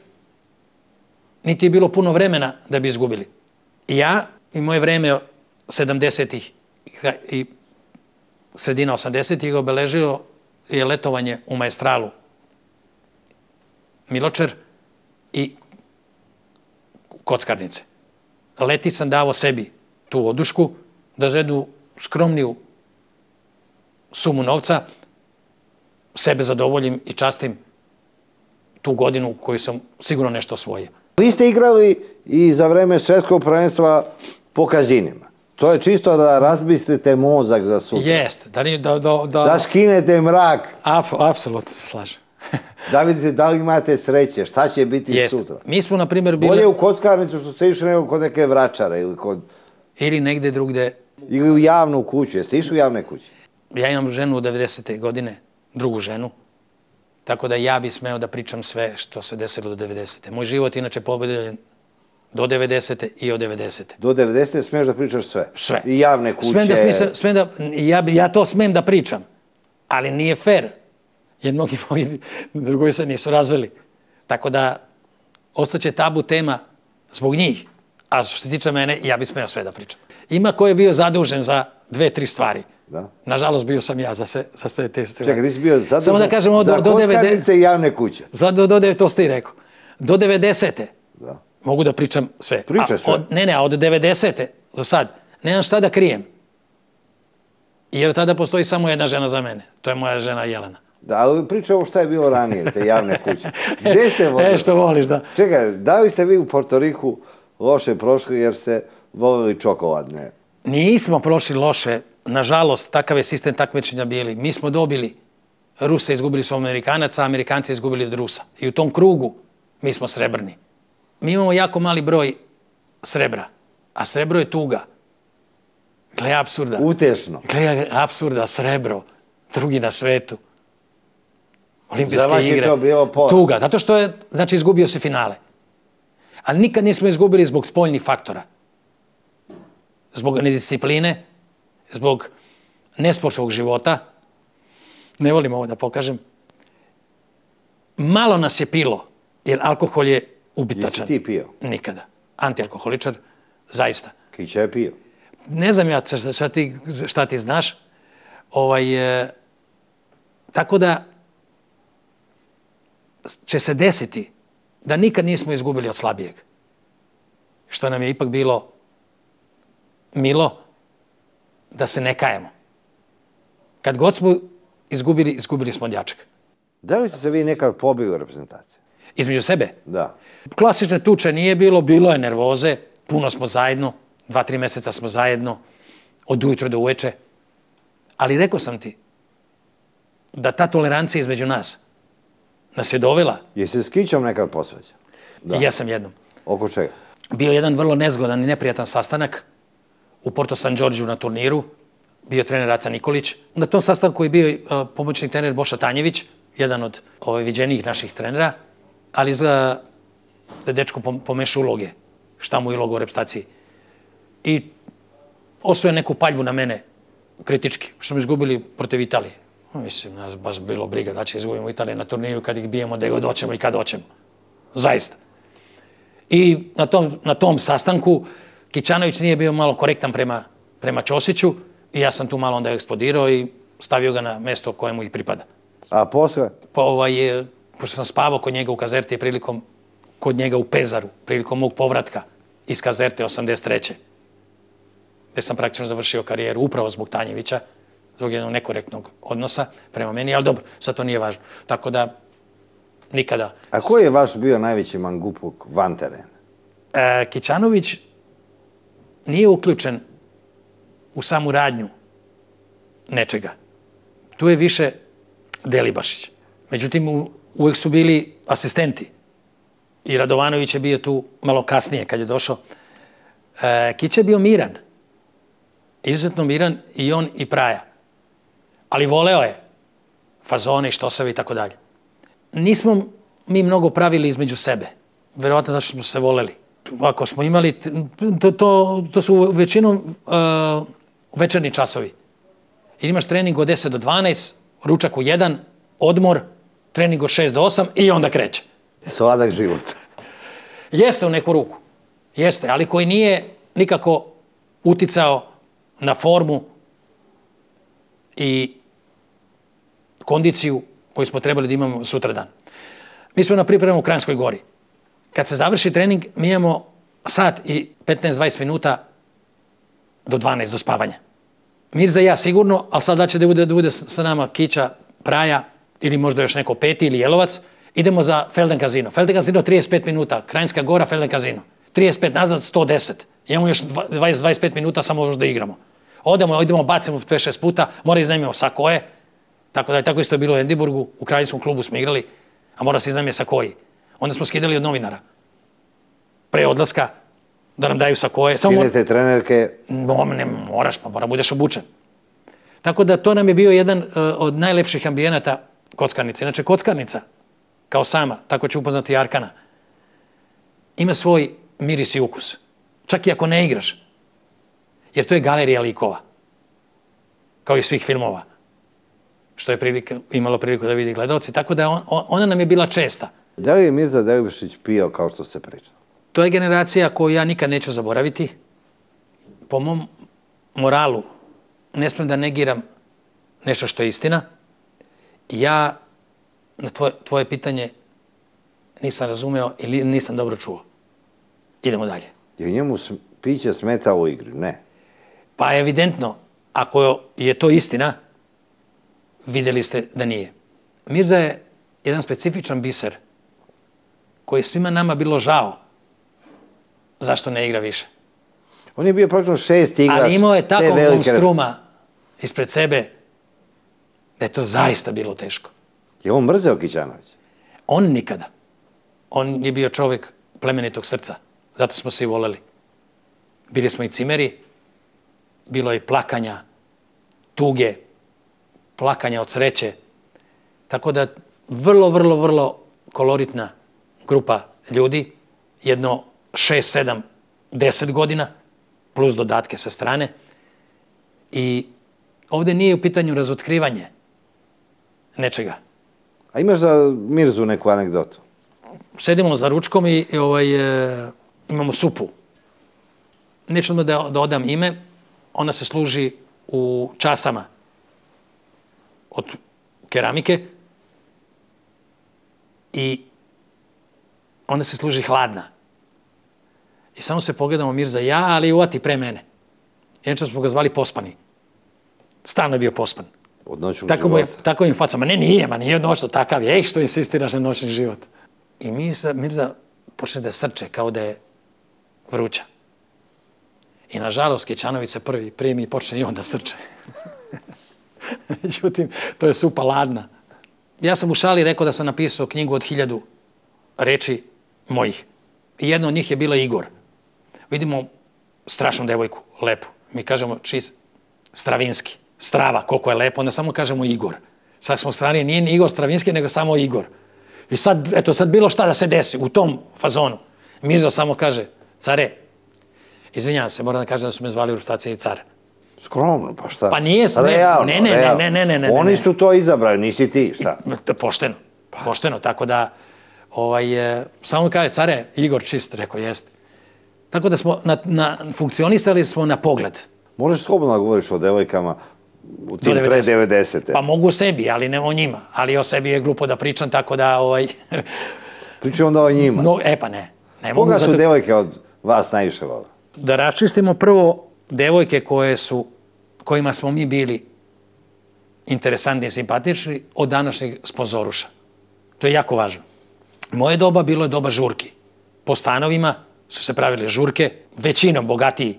B: niti je bilo puno vremena da bi izgubili. I ja i moje vreme sedamdesetih i sredina osamdesetih obeležio je letovanje u Maestralu Miločer i Kockarnice. Leti sam davo sebi tu odušku da za jednu skromniju sumu novca sebe zadovoljim i častim tu godinu koju sam sigurno nešto osvojio.
A: Vi ste igrali i za vreme svetskog prvenstva po kazinima. To je čisto da razmislite mozak za sutra.
B: Jeste. Da, da, da, da,
A: da skinete mrak.
B: Apsolutno se slažem.
A: Da vidite da li imate sreće, šta će biti
B: Jeste.
A: sutra.
B: Mi smo, na primjer, bili...
A: Bolje u Kockarnicu što ste išli nego kod neke vračare ili kod...
B: Ili negde drugde.
A: Ili u javnu kuću. Jeste išli u javne kuće?
B: Ja imam ženu od devedesete godine, drugu ženu. Tako da ja bi smeo da pričam sve što se desilo do devedesete. Moj život je inače pobedeljen do devedesete i od devedesete.
A: Do devedesete smiješ da pričaš sve?
B: Sve.
A: I javne kuće?
B: Smem da, smem da, ja, ja to smem da pričam, ali nije fair, jer mnogi moji drugovi se nisu razveli. Tako da, ostaće tabu tema zbog njih. A što se tiče mene, ja bi smeo sve da pričam. Ima ko je bio zadužen za dve, tri stvari.
A: Da.
B: Nažalost, bio sam ja za sve, za sve te stvari.
A: Čekaj, ti si bio zadužen
B: Samo da kažemo,
A: za
B: do, do
A: kockarnice i javne kuće.
B: Za, do, do, to ste i rekao. Do devedesete
A: Da.
B: mogu da pričam sve.
A: Pričaj sve.
B: Od, ne, ne, a od devedesete do sad nemam šta da krijem. Jer tada postoji samo jedna žena za mene. To je moja žena Jelena.
A: Da, ali pričaj ovo šta je bilo ranije, te javne kuće. Gde ste vodili?
B: E, što voliš, da.
A: Čekaj, da li ste vi u Porto Riku loše prošli jer ste volili čokoladne?
B: Nismo prošli loše. Nažalost, takav je sistem takmičenja bili. Mi smo dobili, Ruse izgubili su Amerikanaca, a Amerikanci izgubili od Rusa. I u tom krugu mi smo srebrni. Mi imamo jako mali broj srebra, a srebro je tuga. Gle, apsurda.
A: Utešno.
B: Gle, apsurda, srebro, drugi na svetu. Olimpijske igre.
A: Za vas je to bilo pola.
B: Tuga, zato što je, znači, izgubio se finale. Ali nikad nismo izgubili zbog spoljnih faktora. Zbog nediscipline, zbog nesportskog života. Ne volim ovo da pokažem. Malo nas je pilo, jer alkohol je ubitačan.
A: Jesi ti pio?
B: Nikada. Antialkoholičar, zaista.
A: Kića je pio.
B: Ne znam ja šta ti, šta ti znaš. Ovaj, e, tako da će se desiti da nikad nismo izgubili od slabijeg. Što nam je ipak bilo milo da se ne kajemo. Kad god smo izgubili, izgubili smo od jačeg.
A: Da li ste se vi nekad pobili u reprezentaciji?
B: Između sebe?
A: Da.
B: Klasične tuče nije bilo, bilo je nervoze, puno smo zajedno, dva, tri meseca smo zajedno, od ujutro do uveče. Ali rekao sam ti da ta tolerancija između nas nas je dovela.
A: Jesi se s Kićom nekad posvađao?
B: Da. I ja sam jednom.
A: Oko čega?
B: Bio jedan vrlo nezgodan i neprijatan sastanak u Porto San Đorđu na turniru. Bio trener Aca Nikolić. Na tom sastanku je bio uh, pomoćni trener Boša Tanjević, jedan od ove, viđenijih naših trenera, ali izgleda da dečko pomeša uloge, šta mu je uloga u repstaciji. I osvoje neku paljbu na mene, kritički, što smo izgubili protiv Italije. Mislim, nas baš bilo briga da će izgubimo Italije na turniju kad ih bijemo gde god hoćemo i kad hoćemo. Zaista. I na tom, na tom sastanku Kićanović nije bio malo korektan prema, prema Ćosiću i ja sam tu malo onda eksplodirao i stavio ga na mesto kojemu i pripada.
A: A posle?
B: Pa ovaj, pošto sam spavao kod njega u Kazerti prilikom, kod njega u Pezaru, prilikom mog povratka iz Kazerte osamdeset treće gde sam praktično završio karijeru upravo zbog Tanjevića, zbog jednog nekorektnog odnosa prema meni, ali dobro, sad to nije važno. Tako da, nikada...
A: A koji je vaš bio najveći mangupuk van terena?
B: E, Kićanović nije uključen u samu radnju nečega. Tu je više Delibašić. Međutim, u, uvek su bili asistenti. I Radovanović je bio tu malo kasnije kad je došao. E, Kića je bio miran. Izuzetno miran i on i Praja. Ali voleo je fazone i štosave i tako dalje. Nismo mi mnogo pravili između sebe. Verovatno da smo se voleli. Ako smo imali, to, to, to su većinom uh, večerni časovi. Jer imaš trening od deset do dvanaest, ručak u jedan, odmor, trening od šest do osam i onda kreće.
A: Sladak život.
B: Jeste u neku ruku. Jeste, ali koji nije nikako uticao na formu i kondiciju koju smo trebali da imamo sutradan. Mi smo na pripremu u Kranjskoj Gori. Kad se završi trening, mi imamo sat i petnaest do dvadeset minuta do dvanaest do spavanja. Mirza i ja sigurno, ali sad da će da bude, da bude sa nama Kića, Praja ili možda još neko Peti ili Jelovac, idemo za Felden Casino. Felden Casino trideset pet minuta, Kranjska Gora, Felden Casino. trideset pet nazad, sto deset. Imamo još dvadeset do dvadeset pet minuta samo možda da igramo. Odemo, idemo, bacimo pet šest puta, mora iznajmimo sakoje. Tako da je tako isto bilo u Edinburgu, u kraljevskom klubu smo igrali, a mora se iznajmije sakoji. Onda smo skidali od novinara. Pre odlaska, da nam daju sakoje.
A: Skinete trenerke?
B: No, ne moraš, pa mora budeš obučen. Tako da to nam je bio jedan uh, od najlepših ambijenata kockarnica. Inače, kockarnica, kao sama, tako će upoznati i Arkana, ima svoj miris i ukus. Čak i ako ne igraš. Jer to je galerija likova. Kao i svih filmova. Što je prilika, imalo priliku da vidi gledalci. Tako da on, ona nam je bila česta.
A: Da li je Mirza Dervišić pio kao što ste pričali?
B: To je generacija koju ja nikad neću zaboraviti. Po mom moralu ne smijem da negiram nešto što je istina. Ja na tvoje, tvoje pitanje nisam razumeo ili nisam dobro čuo. Idemo dalje.
A: Je njemu piće smeta u igri? Ne.
B: Pa evidentno, ako je to istina, vidjeli ste da nije. Mirza je jedan specifičan biser koji je svima nama bilo žao zašto ne igra više.
A: On je bio praktično šest igrač.
B: Ali imao je tako monstruma ispred sebe da je to zaista bilo teško.
A: Je on mrzeo Kićanović?
B: On nikada. On je bio čovjek plemenitog srca. Zato smo se i voleli. Bili smo i cimeri, bilo je i plakanja, tuge, plakanja od sreće. Tako da vrlo, vrlo, vrlo koloritna grupa ljudi, jedno šest, sedam, deset godina, plus dodatke sa strane. I ovdje nije u pitanju razotkrivanje nečega.
A: A imaš za Mirzu neku anegdotu?
B: Sedimo za ručkom i, i ovaj, e, imamo supu. Neću da, da odam ime, ona se služi u časama od keramike i ona se služi hladna. I samo se pogledamo Mirza ja, ali i uvati pre mene. Inače smo ga zvali pospani. Stalno je bio pospan.
A: Od noćnog
B: tako
A: života.
B: Je, tako im facama. Ne, nije, ma nije noćno takav. Ej, što insistiraš na noćni život. I Mirza, Mirza počne da srče kao da je vruća. I nažalost, Kićanović se prvi primi i počne i on da srče. Međutim, to je supa ladna. Ja sam u šali rekao da sam napisao knjigu od hiljadu reči mojih. I jedna od njih je bila Igor. Vidimo strašnu devojku, lepu. Mi kažemo čist Stravinski. Strava, koliko je lepo, onda samo kažemo Igor. Sad smo strani, nije ni Igor Stravinski, nego samo Igor. I sad, eto, sad bilo šta da se desi u tom fazonu. Mirza samo kaže, care, izvinjavam se, moram da kažem da su me zvali u staciji car.
A: Skromno, pa šta?
B: Pa nije, ne,
A: realno,
B: ne, ne,
A: realno.
B: ne, ne, ne, ne.
A: Oni
B: ne.
A: su to izabrali, nisi ti, šta?
B: I, pošteno, pošteno, tako da, ovaj, e, samo kaže, care, Igor čist, rekao, jest. Tako da smo, na, na, funkcionisali smo na pogled.
A: Možeš slobodno da govoriš o devojkama u tim pre devedesete.
B: Pa mogu o sebi, ali ne o njima. Ali o sebi je glupo da pričam, tako da... Ovaj...
A: Pričam onda o njima.
B: No, e pa ne. ne
A: Koga su
B: zato...
A: devojke od vas najviše vole?
B: Da raščistimo prvo devojke koje su, kojima smo mi bili interesantni i simpatični od današnjeg sponzoruša. To je jako važno. Moje doba bilo je doba žurki. Po stanovima su se pravile žurke, većinom bogatiji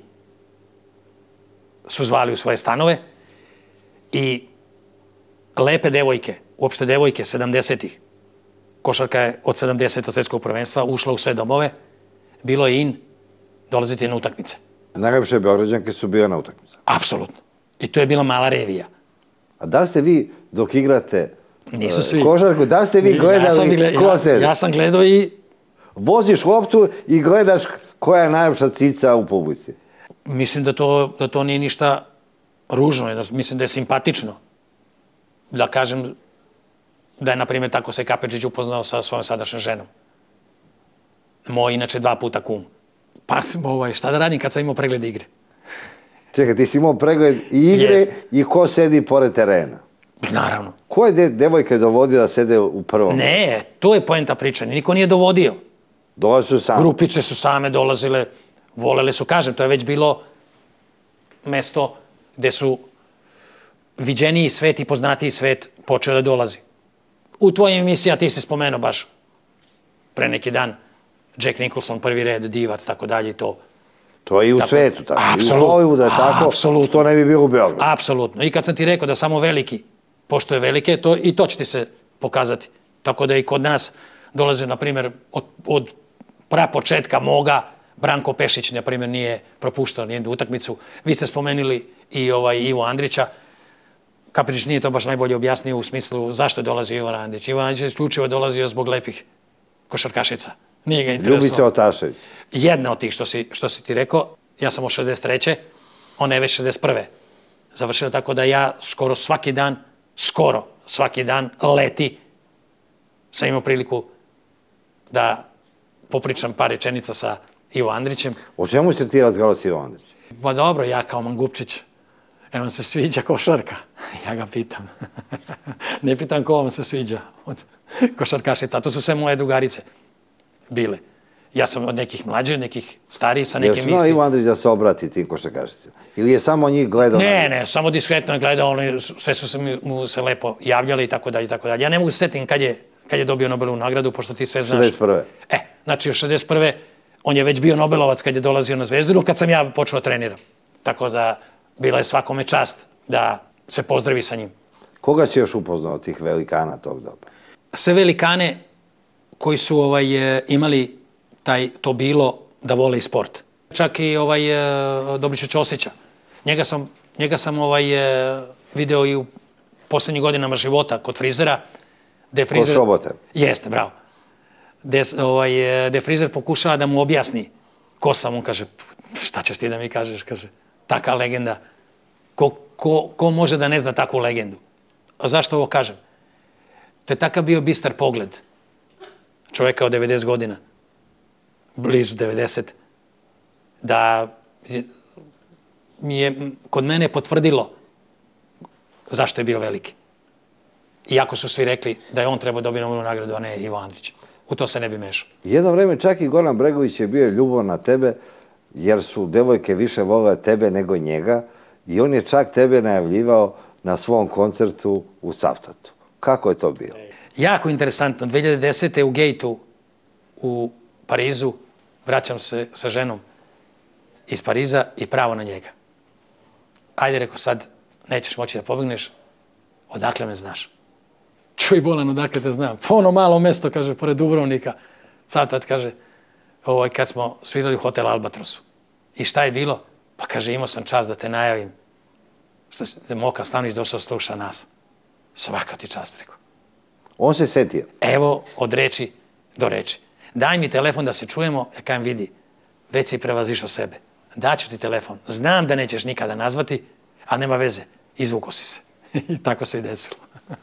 B: su zvali u svoje stanove i lepe devojke, uopšte devojke sedamdesetih, košarka je od sedamdesetog svjetskog prvenstva ušla u sve domove, bilo je in dolaziti na utakmice.
A: Najlepše Beograđanke su bile na utakmice.
B: Apsolutno. I to je bila mala revija.
A: A da ste vi, dok igrate
B: Nisu svi.
A: košarku, da ste vi gledali
B: gled...
A: ko
B: ja,
A: sedi?
B: ja sam gledao i...
A: Voziš loptu i gledaš koja je najljepša cica u publici.
B: Mislim da to, da to nije ništa ružno, mislim da je simpatično. Da kažem da je, na primjer, tako se Kapečić upoznao sa svojom sadašnjom ženom. Moj, inače, dva puta kum. Pa, ovaj, šta da radim kad sam imao pregled igre?
A: Čekaj, ti si imao pregled i igre yes. I ko sedi pored terena?
B: Naravno.
A: Ko je de, devojke dovodio da sede u prvom?
B: Ne, to je poenta pričanja. Niko nije dovodio.
A: Dolazili su same.
B: Grupice su same dolazile, volele su, kažem, to je već bilo mesto gde su viđeniji svet i poznatiji svet počeo da dolazi. U tvojim emisija ti si spomenuo baš pre neki dan Jack Nicholson, prvi red, divac, tako dalje i to.
A: To je i u tako, svetu tako. Apsolutno. I u Hollywoodu je tako, apsolutno. Što ne bi bilo u Beogradu.
B: Apsolutno. I kad sam ti rekao da samo veliki pošto je velike, to, i to će ti se pokazati. Tako da i kod nas dolaze, na primjer, od, od prapočetka moga, Branko Pešić, na primjer, nije propuštao nijednu utakmicu. Vi ste spomenuli i ovaj Ivo Andrića. Kapričić nije to baš najbolje objasnio u smislu zašto je dolazio Ivo Randić. Ivo Randić je isključivo dolazio zbog lepih košarkašica. Nije ga interesovalo.
A: Ljubica Otašević.
B: Jedna od tih što si, što si ti rekao, ja sam od šezdeset treće, ona je već šezdeset prve završila, tako da ja skoro svaki dan, skoro svaki dan leti sam imao priliku da popričam par rečenica sa Ivo Andrićem.
A: O čemu se ti razgovarao s Ivo Andrićem?
B: Pa dobro, ja kao Mangupčić, jer vam se sviđa košarka. Ja ga pitam. Ne pitam ko vam se sviđa od košarkašica. A to su sve moje drugarice bile. Ja sam od nekih mlađih, nekih stariji, sa nekim istim.
A: Jel znao Ivo Andrić da se obrati tim košarkašicima? Ili je samo njih gledao?
B: Ne, ne, samo diskretno je gledao, sve su se mu se lepo javljali i tako dalje, i tako dalje. Ja ne mogu se setim kad je, kad je dobio Nobelovu nagradu, pošto ti sve znaš.
A: šezdeset prve.
B: E, znači od šezdeset prve on je već bio Nobelovac kad je dolazio na Zvezdinu, kad sam ja počeo da treniram. Tako da bila je svakome čast da se pozdravi sa njim.
A: Koga si još upoznao od tih velikana tog doba?
B: Sve velikane koji su ovaj, imali taj, to bilo da vole i sport. Čak i ovaj, Dobriša Ćosića. Njega sam, njega sam ovaj, video i u poslednjih godinama života kod frizera.
A: Frizer... Kod Šobote?
B: Jeste, bravo. Gde ovaj, de frizer pokušava da mu objasni ko sam, on kaže, šta ćeš ti da mi kažeš, kaže, taka legenda. Ko, ko, ko može da ne zna takvu legendu? A zašto ovo kažem? To je takav bio bistar pogled čoveka od devedeset godina, blizu devedeset, da mi je kod mene potvrdilo zašto je bio veliki. Iako su svi rekli da je on trebao dobiti Nobelovu nagradu, a ne Ivo Andrić. U to se ne bi mešao.
A: Jedno vreme čak i Goran Bregović je bio ljubav na tebe, jer su devojke više volele tebe nego njega i on je čak tebe najavljivao na svom koncertu u Cavtatu. Kako je to bilo?
B: Jako interesantno. dve hiljade desete. u Gejtu u Parizu vraćam se sa ženom iz Pariza i pravo na njega. Ajde, rekao, sad nećeš moći da pobegneš, odakle me znaš? Čuj, bolan, odakle te znam? Pa ono malo mesto, kaže, pored Dubrovnika. Cavtat, kaže, ovaj, kad smo svirali u hotel Albatrosu. I šta je bilo? Pa kaže, imao sam čast da te najavim. Što je Moka Slavnić došao sluša nas. Svaka ti čast, rekao.
A: On se setio.
B: Evo, od reči do reči. Daj mi telefon da se čujemo, ja kajem, vidi, već si prevazišao sebe. Daću ti telefon. Znam da nećeš nikada nazvati, ali nema veze. Izvuko si se. I tako se i desilo.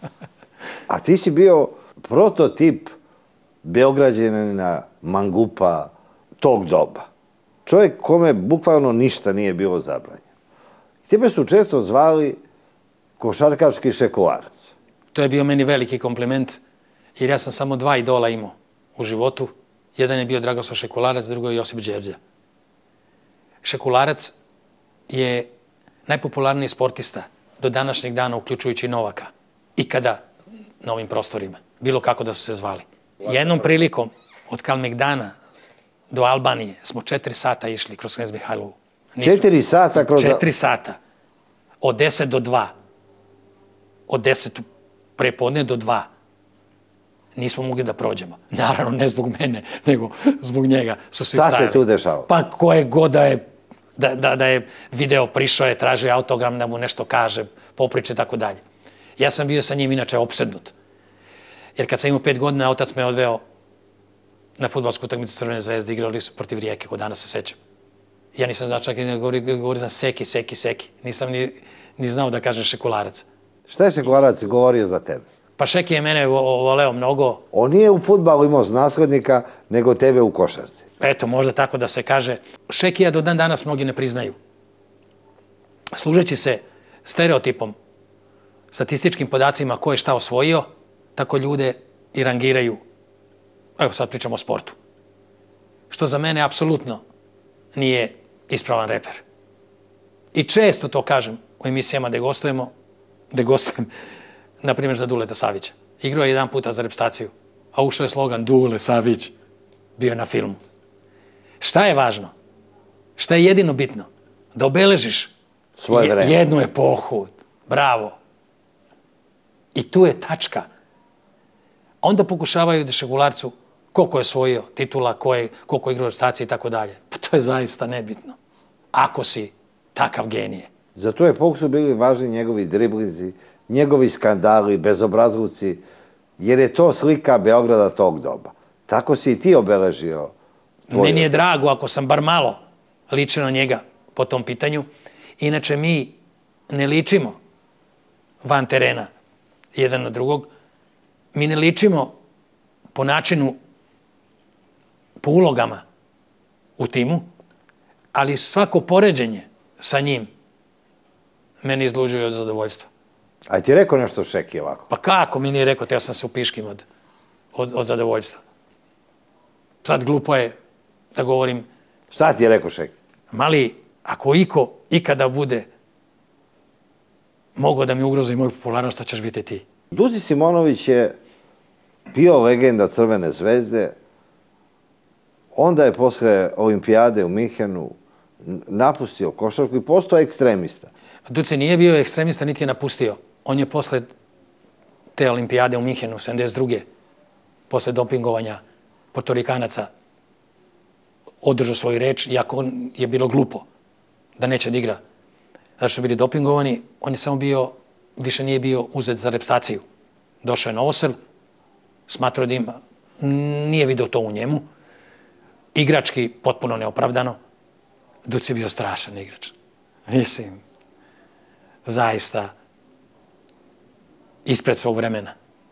A: A ti si bio prototip Beograđanina, mangupa tog doba. Čovjek kome bukvalno ništa nije bilo zabranjeno. Tebe su često zvali košarkaški šekularac.
B: To je bio meni veliki kompliment, jer ja sam samo dva idola imao u životu. Jedan je bio Dragoslav Šekularac, drugo je Josip Đerđa. Šekularac je najpopularniji sportista do današnjeg dana, uključujući Novaka. Ikada na ovim prostorima. Bilo kako da su se zvali. Jednom prilikom od Kalmegdana do Albanije smo četiri sata išli kroz Knez Mihajlovu.
A: Četiri sata kroz...
B: Četiri sata. Od deset do dva. Od deset prepodne do dva. Nismo mogli da prođemo. Naravno, ne zbog mene, nego zbog njega su svi stajali.
A: Šta se tu dešava?
B: Pa koje god da je, da, da, da je video, prišao je, tražio autogram da mu nešto kaže, popriče, tako dalje. Ja sam bio sa njim inače opsednut. Jer kad sam imao pet godina, otac me odveo na fudbalsku utakmicu Crvene zvezde, igrali su protiv Rijeke, ko danas se sećam. Ja nisam znao čak i da govori, govori znam Seki, Seki, Seki. Nisam ni, ni znao da kažem Šekularac.
A: Šta je Šekularac govorio za tebe?
B: Pa Šeki je mene voleo mnogo.
A: On nije u fudbalu imao naslednika, nego tebe u košarci.
B: Eto, možda tako da se kaže. Šekija do dan danas mnogi ne priznaju. Služeći se stereotipom, statističkim podacima ko je šta osvojio, tako ljude i rangiraju. Evo sad pričamo o sportu. Što za mene apsolutno nije ispravan reper. I često to kažem u emisijama gde gostujemo, gde gostujem, na primjer za Duleta Savića. Igrao je jedan puta za repstaciju, a ušao je slogan Dule Savić. Bio je na filmu. Šta je važno? Šta je jedino bitno? Da obeležiš
A: svoje vreme.
B: Jednu epohu. Bravo. I tu je tačka. Onda pokušavaju da Šekularcu koliko je osvojio titula, koliko je igrao repstacije i tako dalje. Pa to je zaista nebitno. Ako si takav genije.
A: Za tu epohu su bili važni njegovi driblinzi, njegovi skandali, bezobrazluci, jer je to slika Beograda tog doba. Tako si i ti obeležio.
B: Meni je drago ako sam bar malo ličio na njega po tom pitanju. Inače, mi ne ličimo van terena jedan na drugog. Mi ne ličimo po načinu, po ulogama u timu, ali svako poređenje sa njim meni izlužuje od zadovoljstva.
A: A ti je rekao nešto Šeki ovako?
B: Pa kako mi nije rekao, teo sam se upiškim od, od, od zadovoljstva. Sad glupo je da govorim.
A: Šta ti je rekao Šeki?
B: Mali, ako iko ikada bude mogao da mi ugrozi moju popularnost, to ćeš biti ti.
A: Duci Simonović je bio legenda Crvene zvezde, onda je posle olimpijade u Minhenu napustio košarku i postao ekstremista.
B: Duci nije bio ekstremista, niti je napustio. On je posle te olimpijade u Minhenu, sedamdeset druge posle dopingovanja Portorikanaca, održao svoju reč, iako je bilo glupo da neće da igra. Zato što su bili dopingovani, on je samo bio, više nije bio uzet za repstaciju. Došao je Novosel, smatrao da ima, nije video to u njemu. Igrački, potpuno neopravdano. Duci je bio strašan igrač. Mislim, zaista, ispred svog vremena.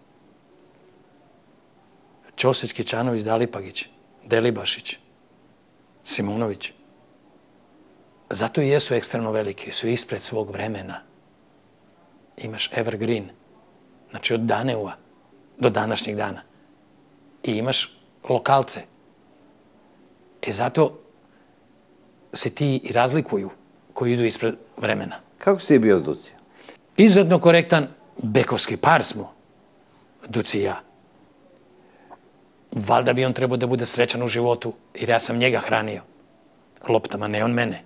B: Ćosić, Kićanović, Dalipagić, Delibašić, Simonović. Zato i jesu ekstremno veliki, su ispred svog vremena. Imaš evergreen, znači od Daneua do današnjeg dana. I imaš lokalce. E zato se ti i razlikuju koji idu ispred vremena.
A: Kako si ti bio s Duci?
B: Izuzetno korektan, bekovski par smo, Duci i ja. Valjda bi on trebao da bude srećan u životu, jer ja sam njega hranio loptama, ne on mene.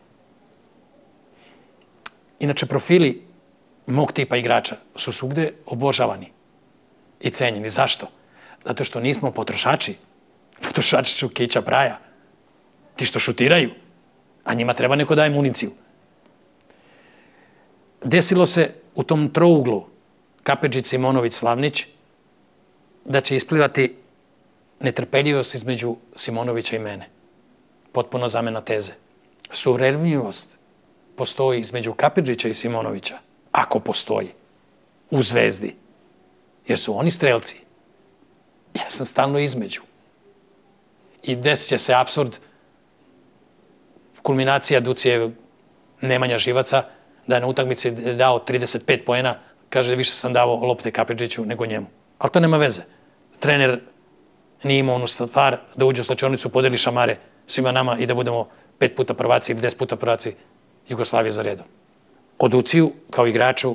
B: Inače, profili mog tipa igrača su svugde obožavani i cenjeni. Zašto? Zato što nismo potrošači. Potrošači su Kića Praja. Ti što šutiraju, a njima treba neko daje municiju. Desilo se u tom trouglu Kapedžić, Simonović, Slavnić da će isplivati netrpeljivost između Simonovića i mene. Potpuno zamena teze. Surevljivost postoji između Kapedžića i Simonovića, ako postoji, u Zvezdi. Jer su oni strelci. Ja sam stalno između. I desit će se apsurd, kulminacija Ducijevog Nemanja Živaca, da je na utakmici dao trideset pet poena, kaže više sam dao lopte Kapedžiću nego njemu. Ali to nema veze. Trener nije imao onu stvar da uđe u slačionicu, podeli šamare svima nama i da budemo pet puta prvaci ili deset puta prvaci Jugoslavije za redom. O Duciju kao igraču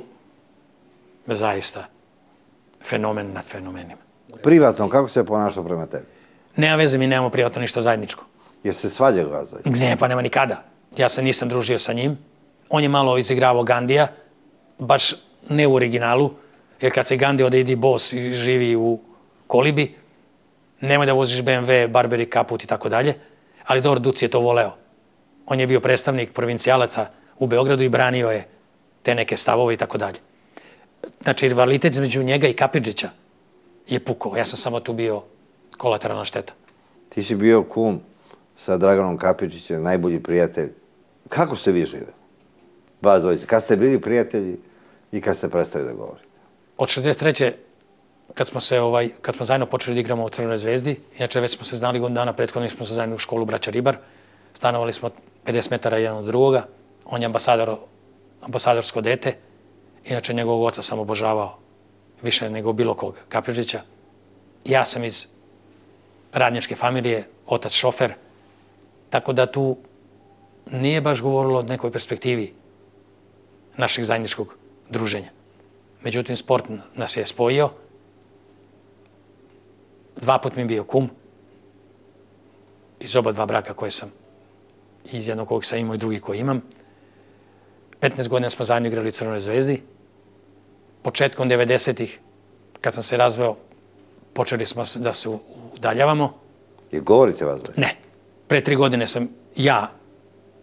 B: zaista fenomen nad fenomenima.
A: Privatno, kako se je ponašao prema tebi?
B: Nema veze, mi nemamo privatno ništa zajedničko.
A: Jer se svađali vas?
B: Ne, pa nema nikada. Ja se nisam družio sa njim. On je malo izigravao Gandija, baš ne u originalu, jer kad se Gandhi ode idi bos i živi u kolibi, nemoj da voziš be em ve, Barberi, Kaput i tako dalje, ali dobro, Duci je to voleo. On je bio predstavnik provincijalaca u Beogradu i branio je te neke stavove i tako dalje. Znači, rivalitet između njega i Kapedžića je pukao. Ja sam samo tu bio kolateralna šteta.
A: Ti si bio kum sa Draganom Kapedžićem, najbolji prijatelj. Kako ste vi živeli? Vas dvojice. Kad ste bili prijatelji i kad ste prestali da govorite?
B: Od šezdeset treće kad smo se ovaj kad smo zajedno počeli da igramo u Crvenoj zvezdi, inače već smo se znali godinu dana prethodno, smo se zajedno u školu Braća Ribar. Stanovali smo pedeset metara jedan od drugoga. On je ambasador, ambasadorsko dete. Inače, njegovog oca sam obožavao više nego bilo kog, Kapedžića. Ja sam iz radničke familije, otac šofer, tako da tu nije baš govorilo o nekoj perspektivi našeg zajedničkog druženja. Međutim, sport nas je spojio. Dva put mi je bio kum iz oba dva braka koje sam, iz jednog kojeg sam imao i drugi koji imam. petnaest godina smo zajedno igrali u Crvenoj zvezdi. Početkom devedesetih, kad sam se razveo, počeli smo da se udaljavamo.
A: I govorite vas dvoje?
B: Ne. Pre tri godine sam ja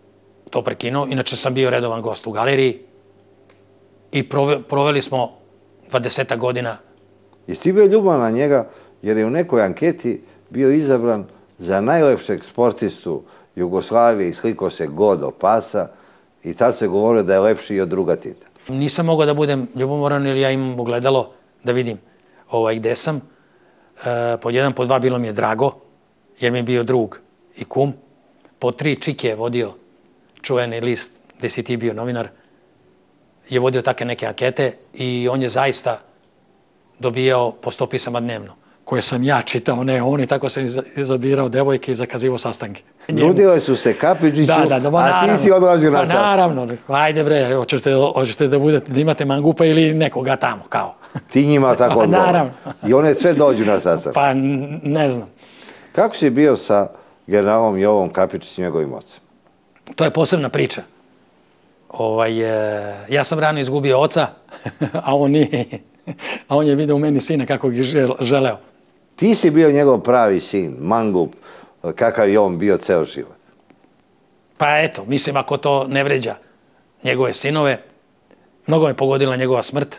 B: to prekinuo. Inače sam bio redovan gost u galeriji i prove, proveli smo dvadesetak godina.
A: Jesi ti bio ljubav na njega jer je u nekoj anketi bio izabran za najlepšeg sportistu Jugoslavije i sliko se god opasa i tad se govorilo da je lepši i od druga Tita.
B: Nisam mogao da budem ljubomoran jer ja imam ogledalo da vidim ovaj, gde sam. E, pod jedan, pod dva bilo mi je drago jer mi je bio drug i kum. Pod tri, Čike je vodio čuveni list gde si ti bio novinar. Je vodio take neke ankete i on je zaista dobijao po sto pisama dnevno, koje sam ja čitao, ne on, i tako sam izabirao devojke i zakazivao sastanke.
A: Nudile su se Kapidžiću,
B: da, da,
A: a ti si odlazio na sastanak.
B: Naravno, ajde bre, hoćete, hoćete da, budete, da imate mangupa ili nekoga tamo, kao.
A: Ti njima tako odgovor.
B: Naravno.
A: I one sve dođu na sastanak.
B: Pa ne znam.
A: Kako si bio sa generalom Jovom Kapidžićem i njegovim ocem?
B: To je posebna priča. Ovaj, e, ja sam rano izgubio oca, a on nije. A on je vidio u meni sina kako ga želeo.
A: Ti si bio njegov pravi sin, mangup, kakav je on bio ceo život.
B: Pa eto, mislim, ako to ne vređa njegove sinove, mnogo me pogodila njegova smrt.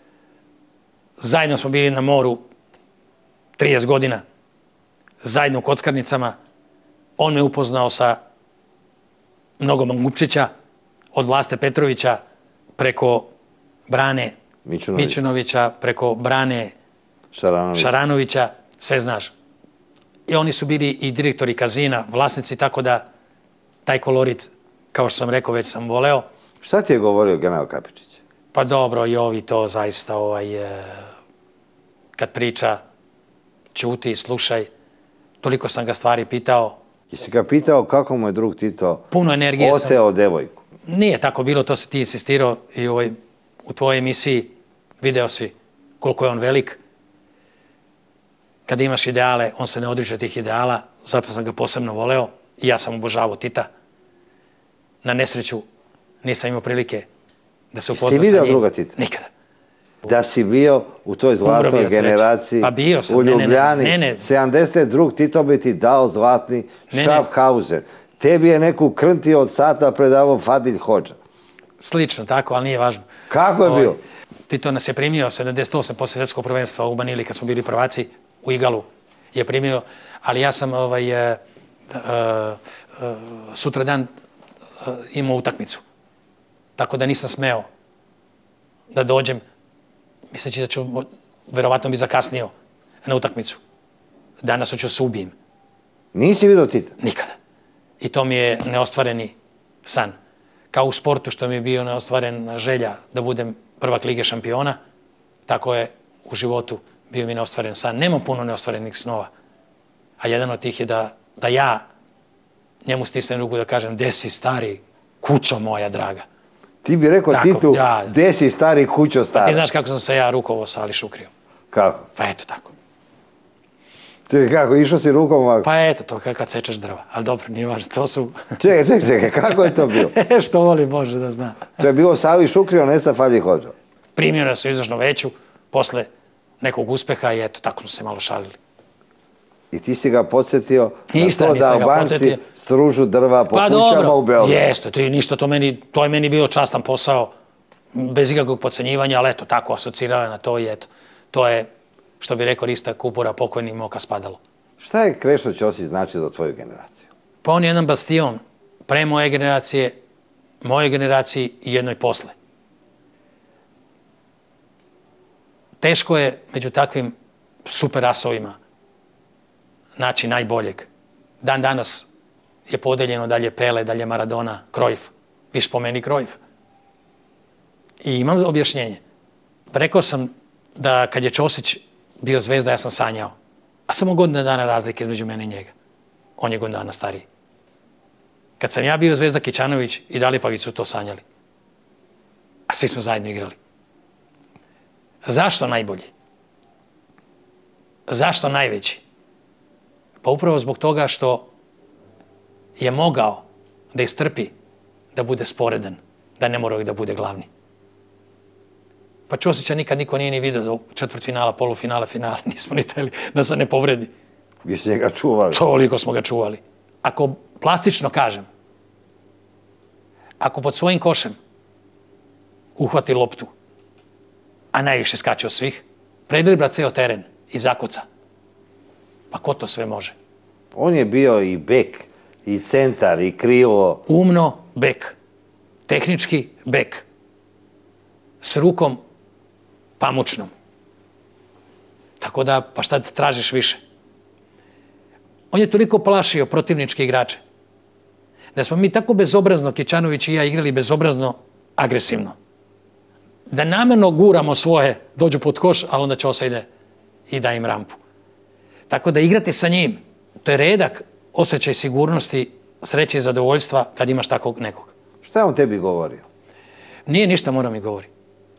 B: Zajedno smo bili na moru trideset godina, zajedno u kockarnicama. On me upoznao sa mnogo mangupčića, od Vlaste Petrovića preko Brane
A: Mićunović.
B: Mićunovića, preko Brane
A: Šaranović.
B: Šaranovića, sve znaš. I oni su bili i direktori kazina, vlasnici, tako da taj kolorit, kao što sam rekao, već sam voleo.
A: Šta ti je govorio general Kapidžić?
B: Pa dobro, i ovi to zaista, ovaj, e, kad priča, ćuti, slušaj. Toliko sam ga stvari pitao.
A: Jesi ga pitao kako mu je drug Tito
B: Puno energije sam-
A: oteo devojku?
B: Nije tako bilo, to si ti insistirao i ovaj, u tvojoj emisiji video si koliko je on velik. Kada imaš ideale, on se ne odriče tih ideala, zato sam ga posebno voleo i ja sam obožavao Tita. Na nesreću nisam imao prilike da se upoznam sa njim.
A: Jesi ti video druga Tita?
B: Nikada.
A: Da si bio u toj
B: Umro bi od
A: zlatnoj
B: sreće.
A: generaciji
B: Pa bio sam,
A: u
B: ne, ne, ne,
A: Ljubljani,
B: ne, ne.
A: sedamdeset drugi Tito bi ti dao zlatni
B: Ne, ne.
A: Schaffhauser. Tebi je neku krntio od sata predavao Fadil Hodža.
B: Slično tako, ali nije važno.
A: Kako je
B: Ovaj,
A: bio?
B: Tito nas je primio sedamdeset osam posle svjetskog prvenstva u Manili kad smo bili prvaci, u Igalu je primio, ali ja sam ovaj, e, e, e, sutradan e, imao utakmicu. Tako da nisam smeo da dođem, misleći da ću, verovatno bi zakasnio na utakmicu. Danas hoću se ubijem.
A: Nisi vidio Tita?
B: Nikada. I to mi je neostvareni san. Kao u sportu što mi je bio neostvarena želja da budem prvak Lige šampiona, tako je u životu bio mi neostvaren san. Nema puno neostvarenih snova. A jedan od tih je da, da ja njemu stisnem ruku da kažem, gde si stari, kućo moja draga.
A: Ti bi rekao
B: Tako,
A: Titu,
B: ja.
A: gde si stari kućo
B: Ti
A: stari?
B: znaš kako sam se ja rukovao sa Ali Šukrijom.
A: Kako?
B: Pa eto tako.
A: Čekaj, kako, išao si rukom ovako?
B: Pa eto to, kad kad sečeš drva. Ali dobro, nije važno, to su...
A: Čekaj, čekaj, čekaj, kako je to bilo?
B: Što voli Bože da zna.
A: To je bilo Savi Šukrio, ne sa Fadil Hodža.
B: Primio nas u izvršno veću posle nekog uspeha i eto, tako smo se malo šalili.
A: I ti si ga podsjetio na
B: Ništa
A: to
B: nisam
A: da
B: ga
A: Albanci
B: podsjetio.
A: stružu drva po
B: Pa
A: kućama
B: dobro,
A: u Beogradu.
B: jeste, to je ništa, to, meni, to je meni bio častan posao, bez ikakvog podcenjivanja, ali eto, tako asocirao je na to i eto, to je, što bi rekao Rista Kupura, pokojni Moka Spadalo.
A: Šta je Krešo Ćosić znači za tvoju generaciju?
B: Pa on je jedan bastion pre moje generacije, moje generaciji i jednoj posle. Teško je među takvim super asovima naći najboljeg. Dan danas je podeljeno dalje Pele, dalje Maradona, Cruyff. Vi spomeni Cruyff. I imam objašnjenje. Rekao sam da kad je Ćosić bio zvezda, ja sam sanjao. A samo godina dana razlike između mene i njega. On je godina dana stariji. Kad sam ja bio zvezda, Kićanović i Dalipagić su to sanjali. A svi smo zajedno igrali. Zašto najbolji? Zašto najveći? Pa upravo zbog toga što je mogao da istrpi da bude sporedan, da ne mora da bude glavni. Pa Ćosića nikad niko nije ni vidio do četvrtfinala, polufinala, finala. Nismo ni teli da se ne povredi.
A: Vi ste njega čuvali.
B: Toliko smo ga čuvali. Ako plastično kažem, ako pod svojim košem uhvati loptu, a a najviše skače od svih, predribla ceo teren i zakuca. Pa ko to sve može?
A: On je bio i bek, i centar, i krilo.
B: Umno, bek. Tehnički, bek. S rukom pamučnom. Tako da, pa šta da tražiš više? On je toliko plašio protivničke igrače da smo mi tako bezobrazno, Kićanović i ja, igrali bezobrazno agresivno. Da namerno guramo svoje, dođu pod koš, ali onda Ćosa ide i da im rampu. Tako da igrati sa njim, to je redak osjećaj sigurnosti, sreće i zadovoljstva kad imaš takvog nekog.
A: Šta je on tebi govorio?
B: Nije ništa mora mi govori.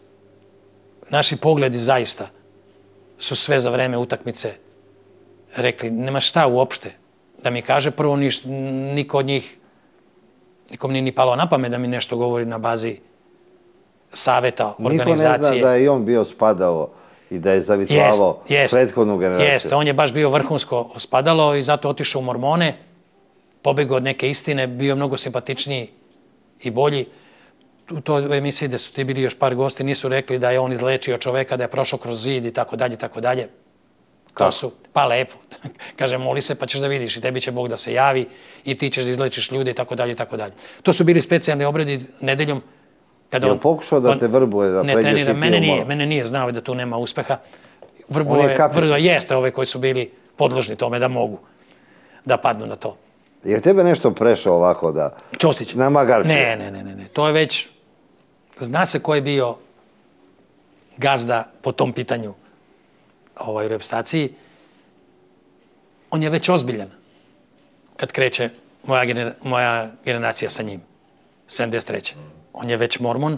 B: Naši pogledi zaista su sve za vreme utakmice rekli, nema šta uopšte da mi kaže. Prvo, niko od njih, nikom nije ni palo na pamet da mi nešto govori na bazi saveta, organizacije.
A: Niko ne zna da je i on bio spadalo i da je zavitlavao prethodnu generaciju.
B: Jeste, on je baš bio vrhunsko spadalo i zato otišao u Mormone, pobegao od neke istine, bio mnogo simpatičniji i bolji. U toj emisiji gde su ti bili još par gosti, nisu rekli da je on izlečio čoveka, da je prošao kroz zid i tako dalje, tako dalje. To su, pa lepo. Kaže, moli se pa ćeš da vidiš i tebi će Bog da se javi i ti ćeš da izlečiš ljude i tako dalje, i tako dalje. To su bili specijalni obredi nedeljom.
A: Je li pokušao da te vrbuje, da pređeš i ti umor?
B: Mene nije znao da tu nema uspeha. Vrbuje, jeste ove koji su bili podložni tome da mogu da padnu na to.
A: Je tebe nešto prešao ovako da...
B: Ćosić?
A: Na magarče?
B: Ne, ne, ne, ne. To je već... Zna se ko je bio gazda po tom pitanju u reprezentaciji. On je već ozbiljan kad kreće moja generacija sa njim, sedamdeset treće. On je već mormon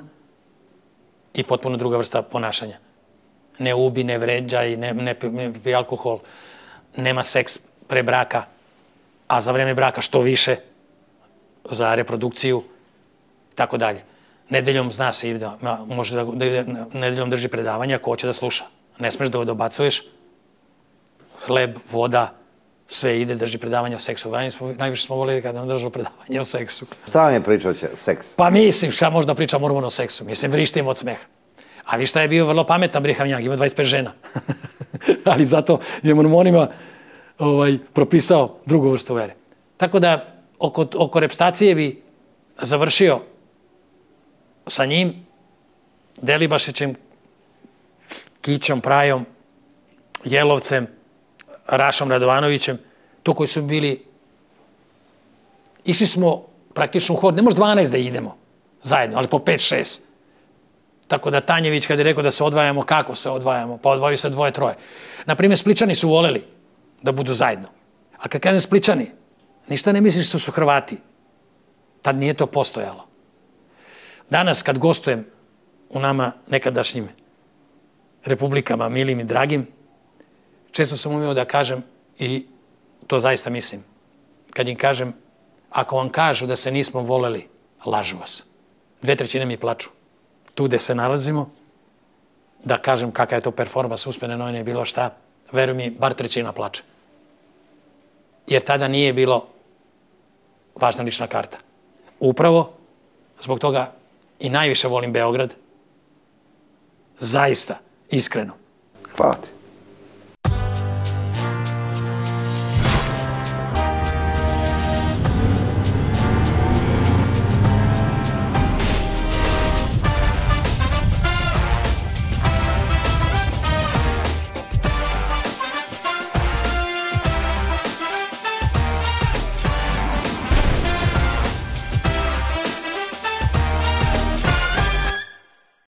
B: i potpuno druga vrsta ponašanja. Ne ubi, ne vređaj, ne pije alkohol, nema seks pre braka, a za vreme braka što više za reprodukciju, tako dalje. Nedeljom zna se i da može da nedeljom drži predavanja ko hoće da sluša. Ne smeš da dobacuješ, hleb, voda, sve ide, drži predavanja o seksu. Najviše smo volili kada nam držao predavanje o seksu.
A: Šta vam je pričao seks?
B: Pa mislim, šta možda priča mormon o seksu? Mislim, vrištim od smeha. A vi šta je bio vrlo pametan Brigham Young, ima dvadeset pet žena. Ali zato je mormonima propisao drugu vrstu vere. Tako da, oko reprezentacije bi završio sa njim, Delibašićem, Kićom, Prajom, Jelovcem, Rašom Radovanovićem, to koji su bili, išli smo praktično u hod, ne može dvanaest da idemo zajedno, ali po pet šest. Tako da Tanjević kad je rekao da se odvajamo, kako se odvajamo? Pa odvaju se dvoje, troje. Naprimjer, Spličani su voleli da budu zajedno. A kad kažem Spličani, ništa ne misliš što su Hrvati. Tad nije to postojalo. Danas kad gostujem u nama nekadašnjim republikama, milim i dragim, često sam umio da kažem, i to zaista mislim, kad im kažem, ako vam kažu da se nismo voleli, lažu vas. Dve trećine mi plaču. Tu gde se nalazimo, da kažem kakav je to performans, uspene nojne i bilo šta, veruj mi, bar trećina plače. Jer tada nije bilo važna lična karta. Upravo, zbog toga i najviše volim Beograd, zaista, iskreno.
A: Hvala ti.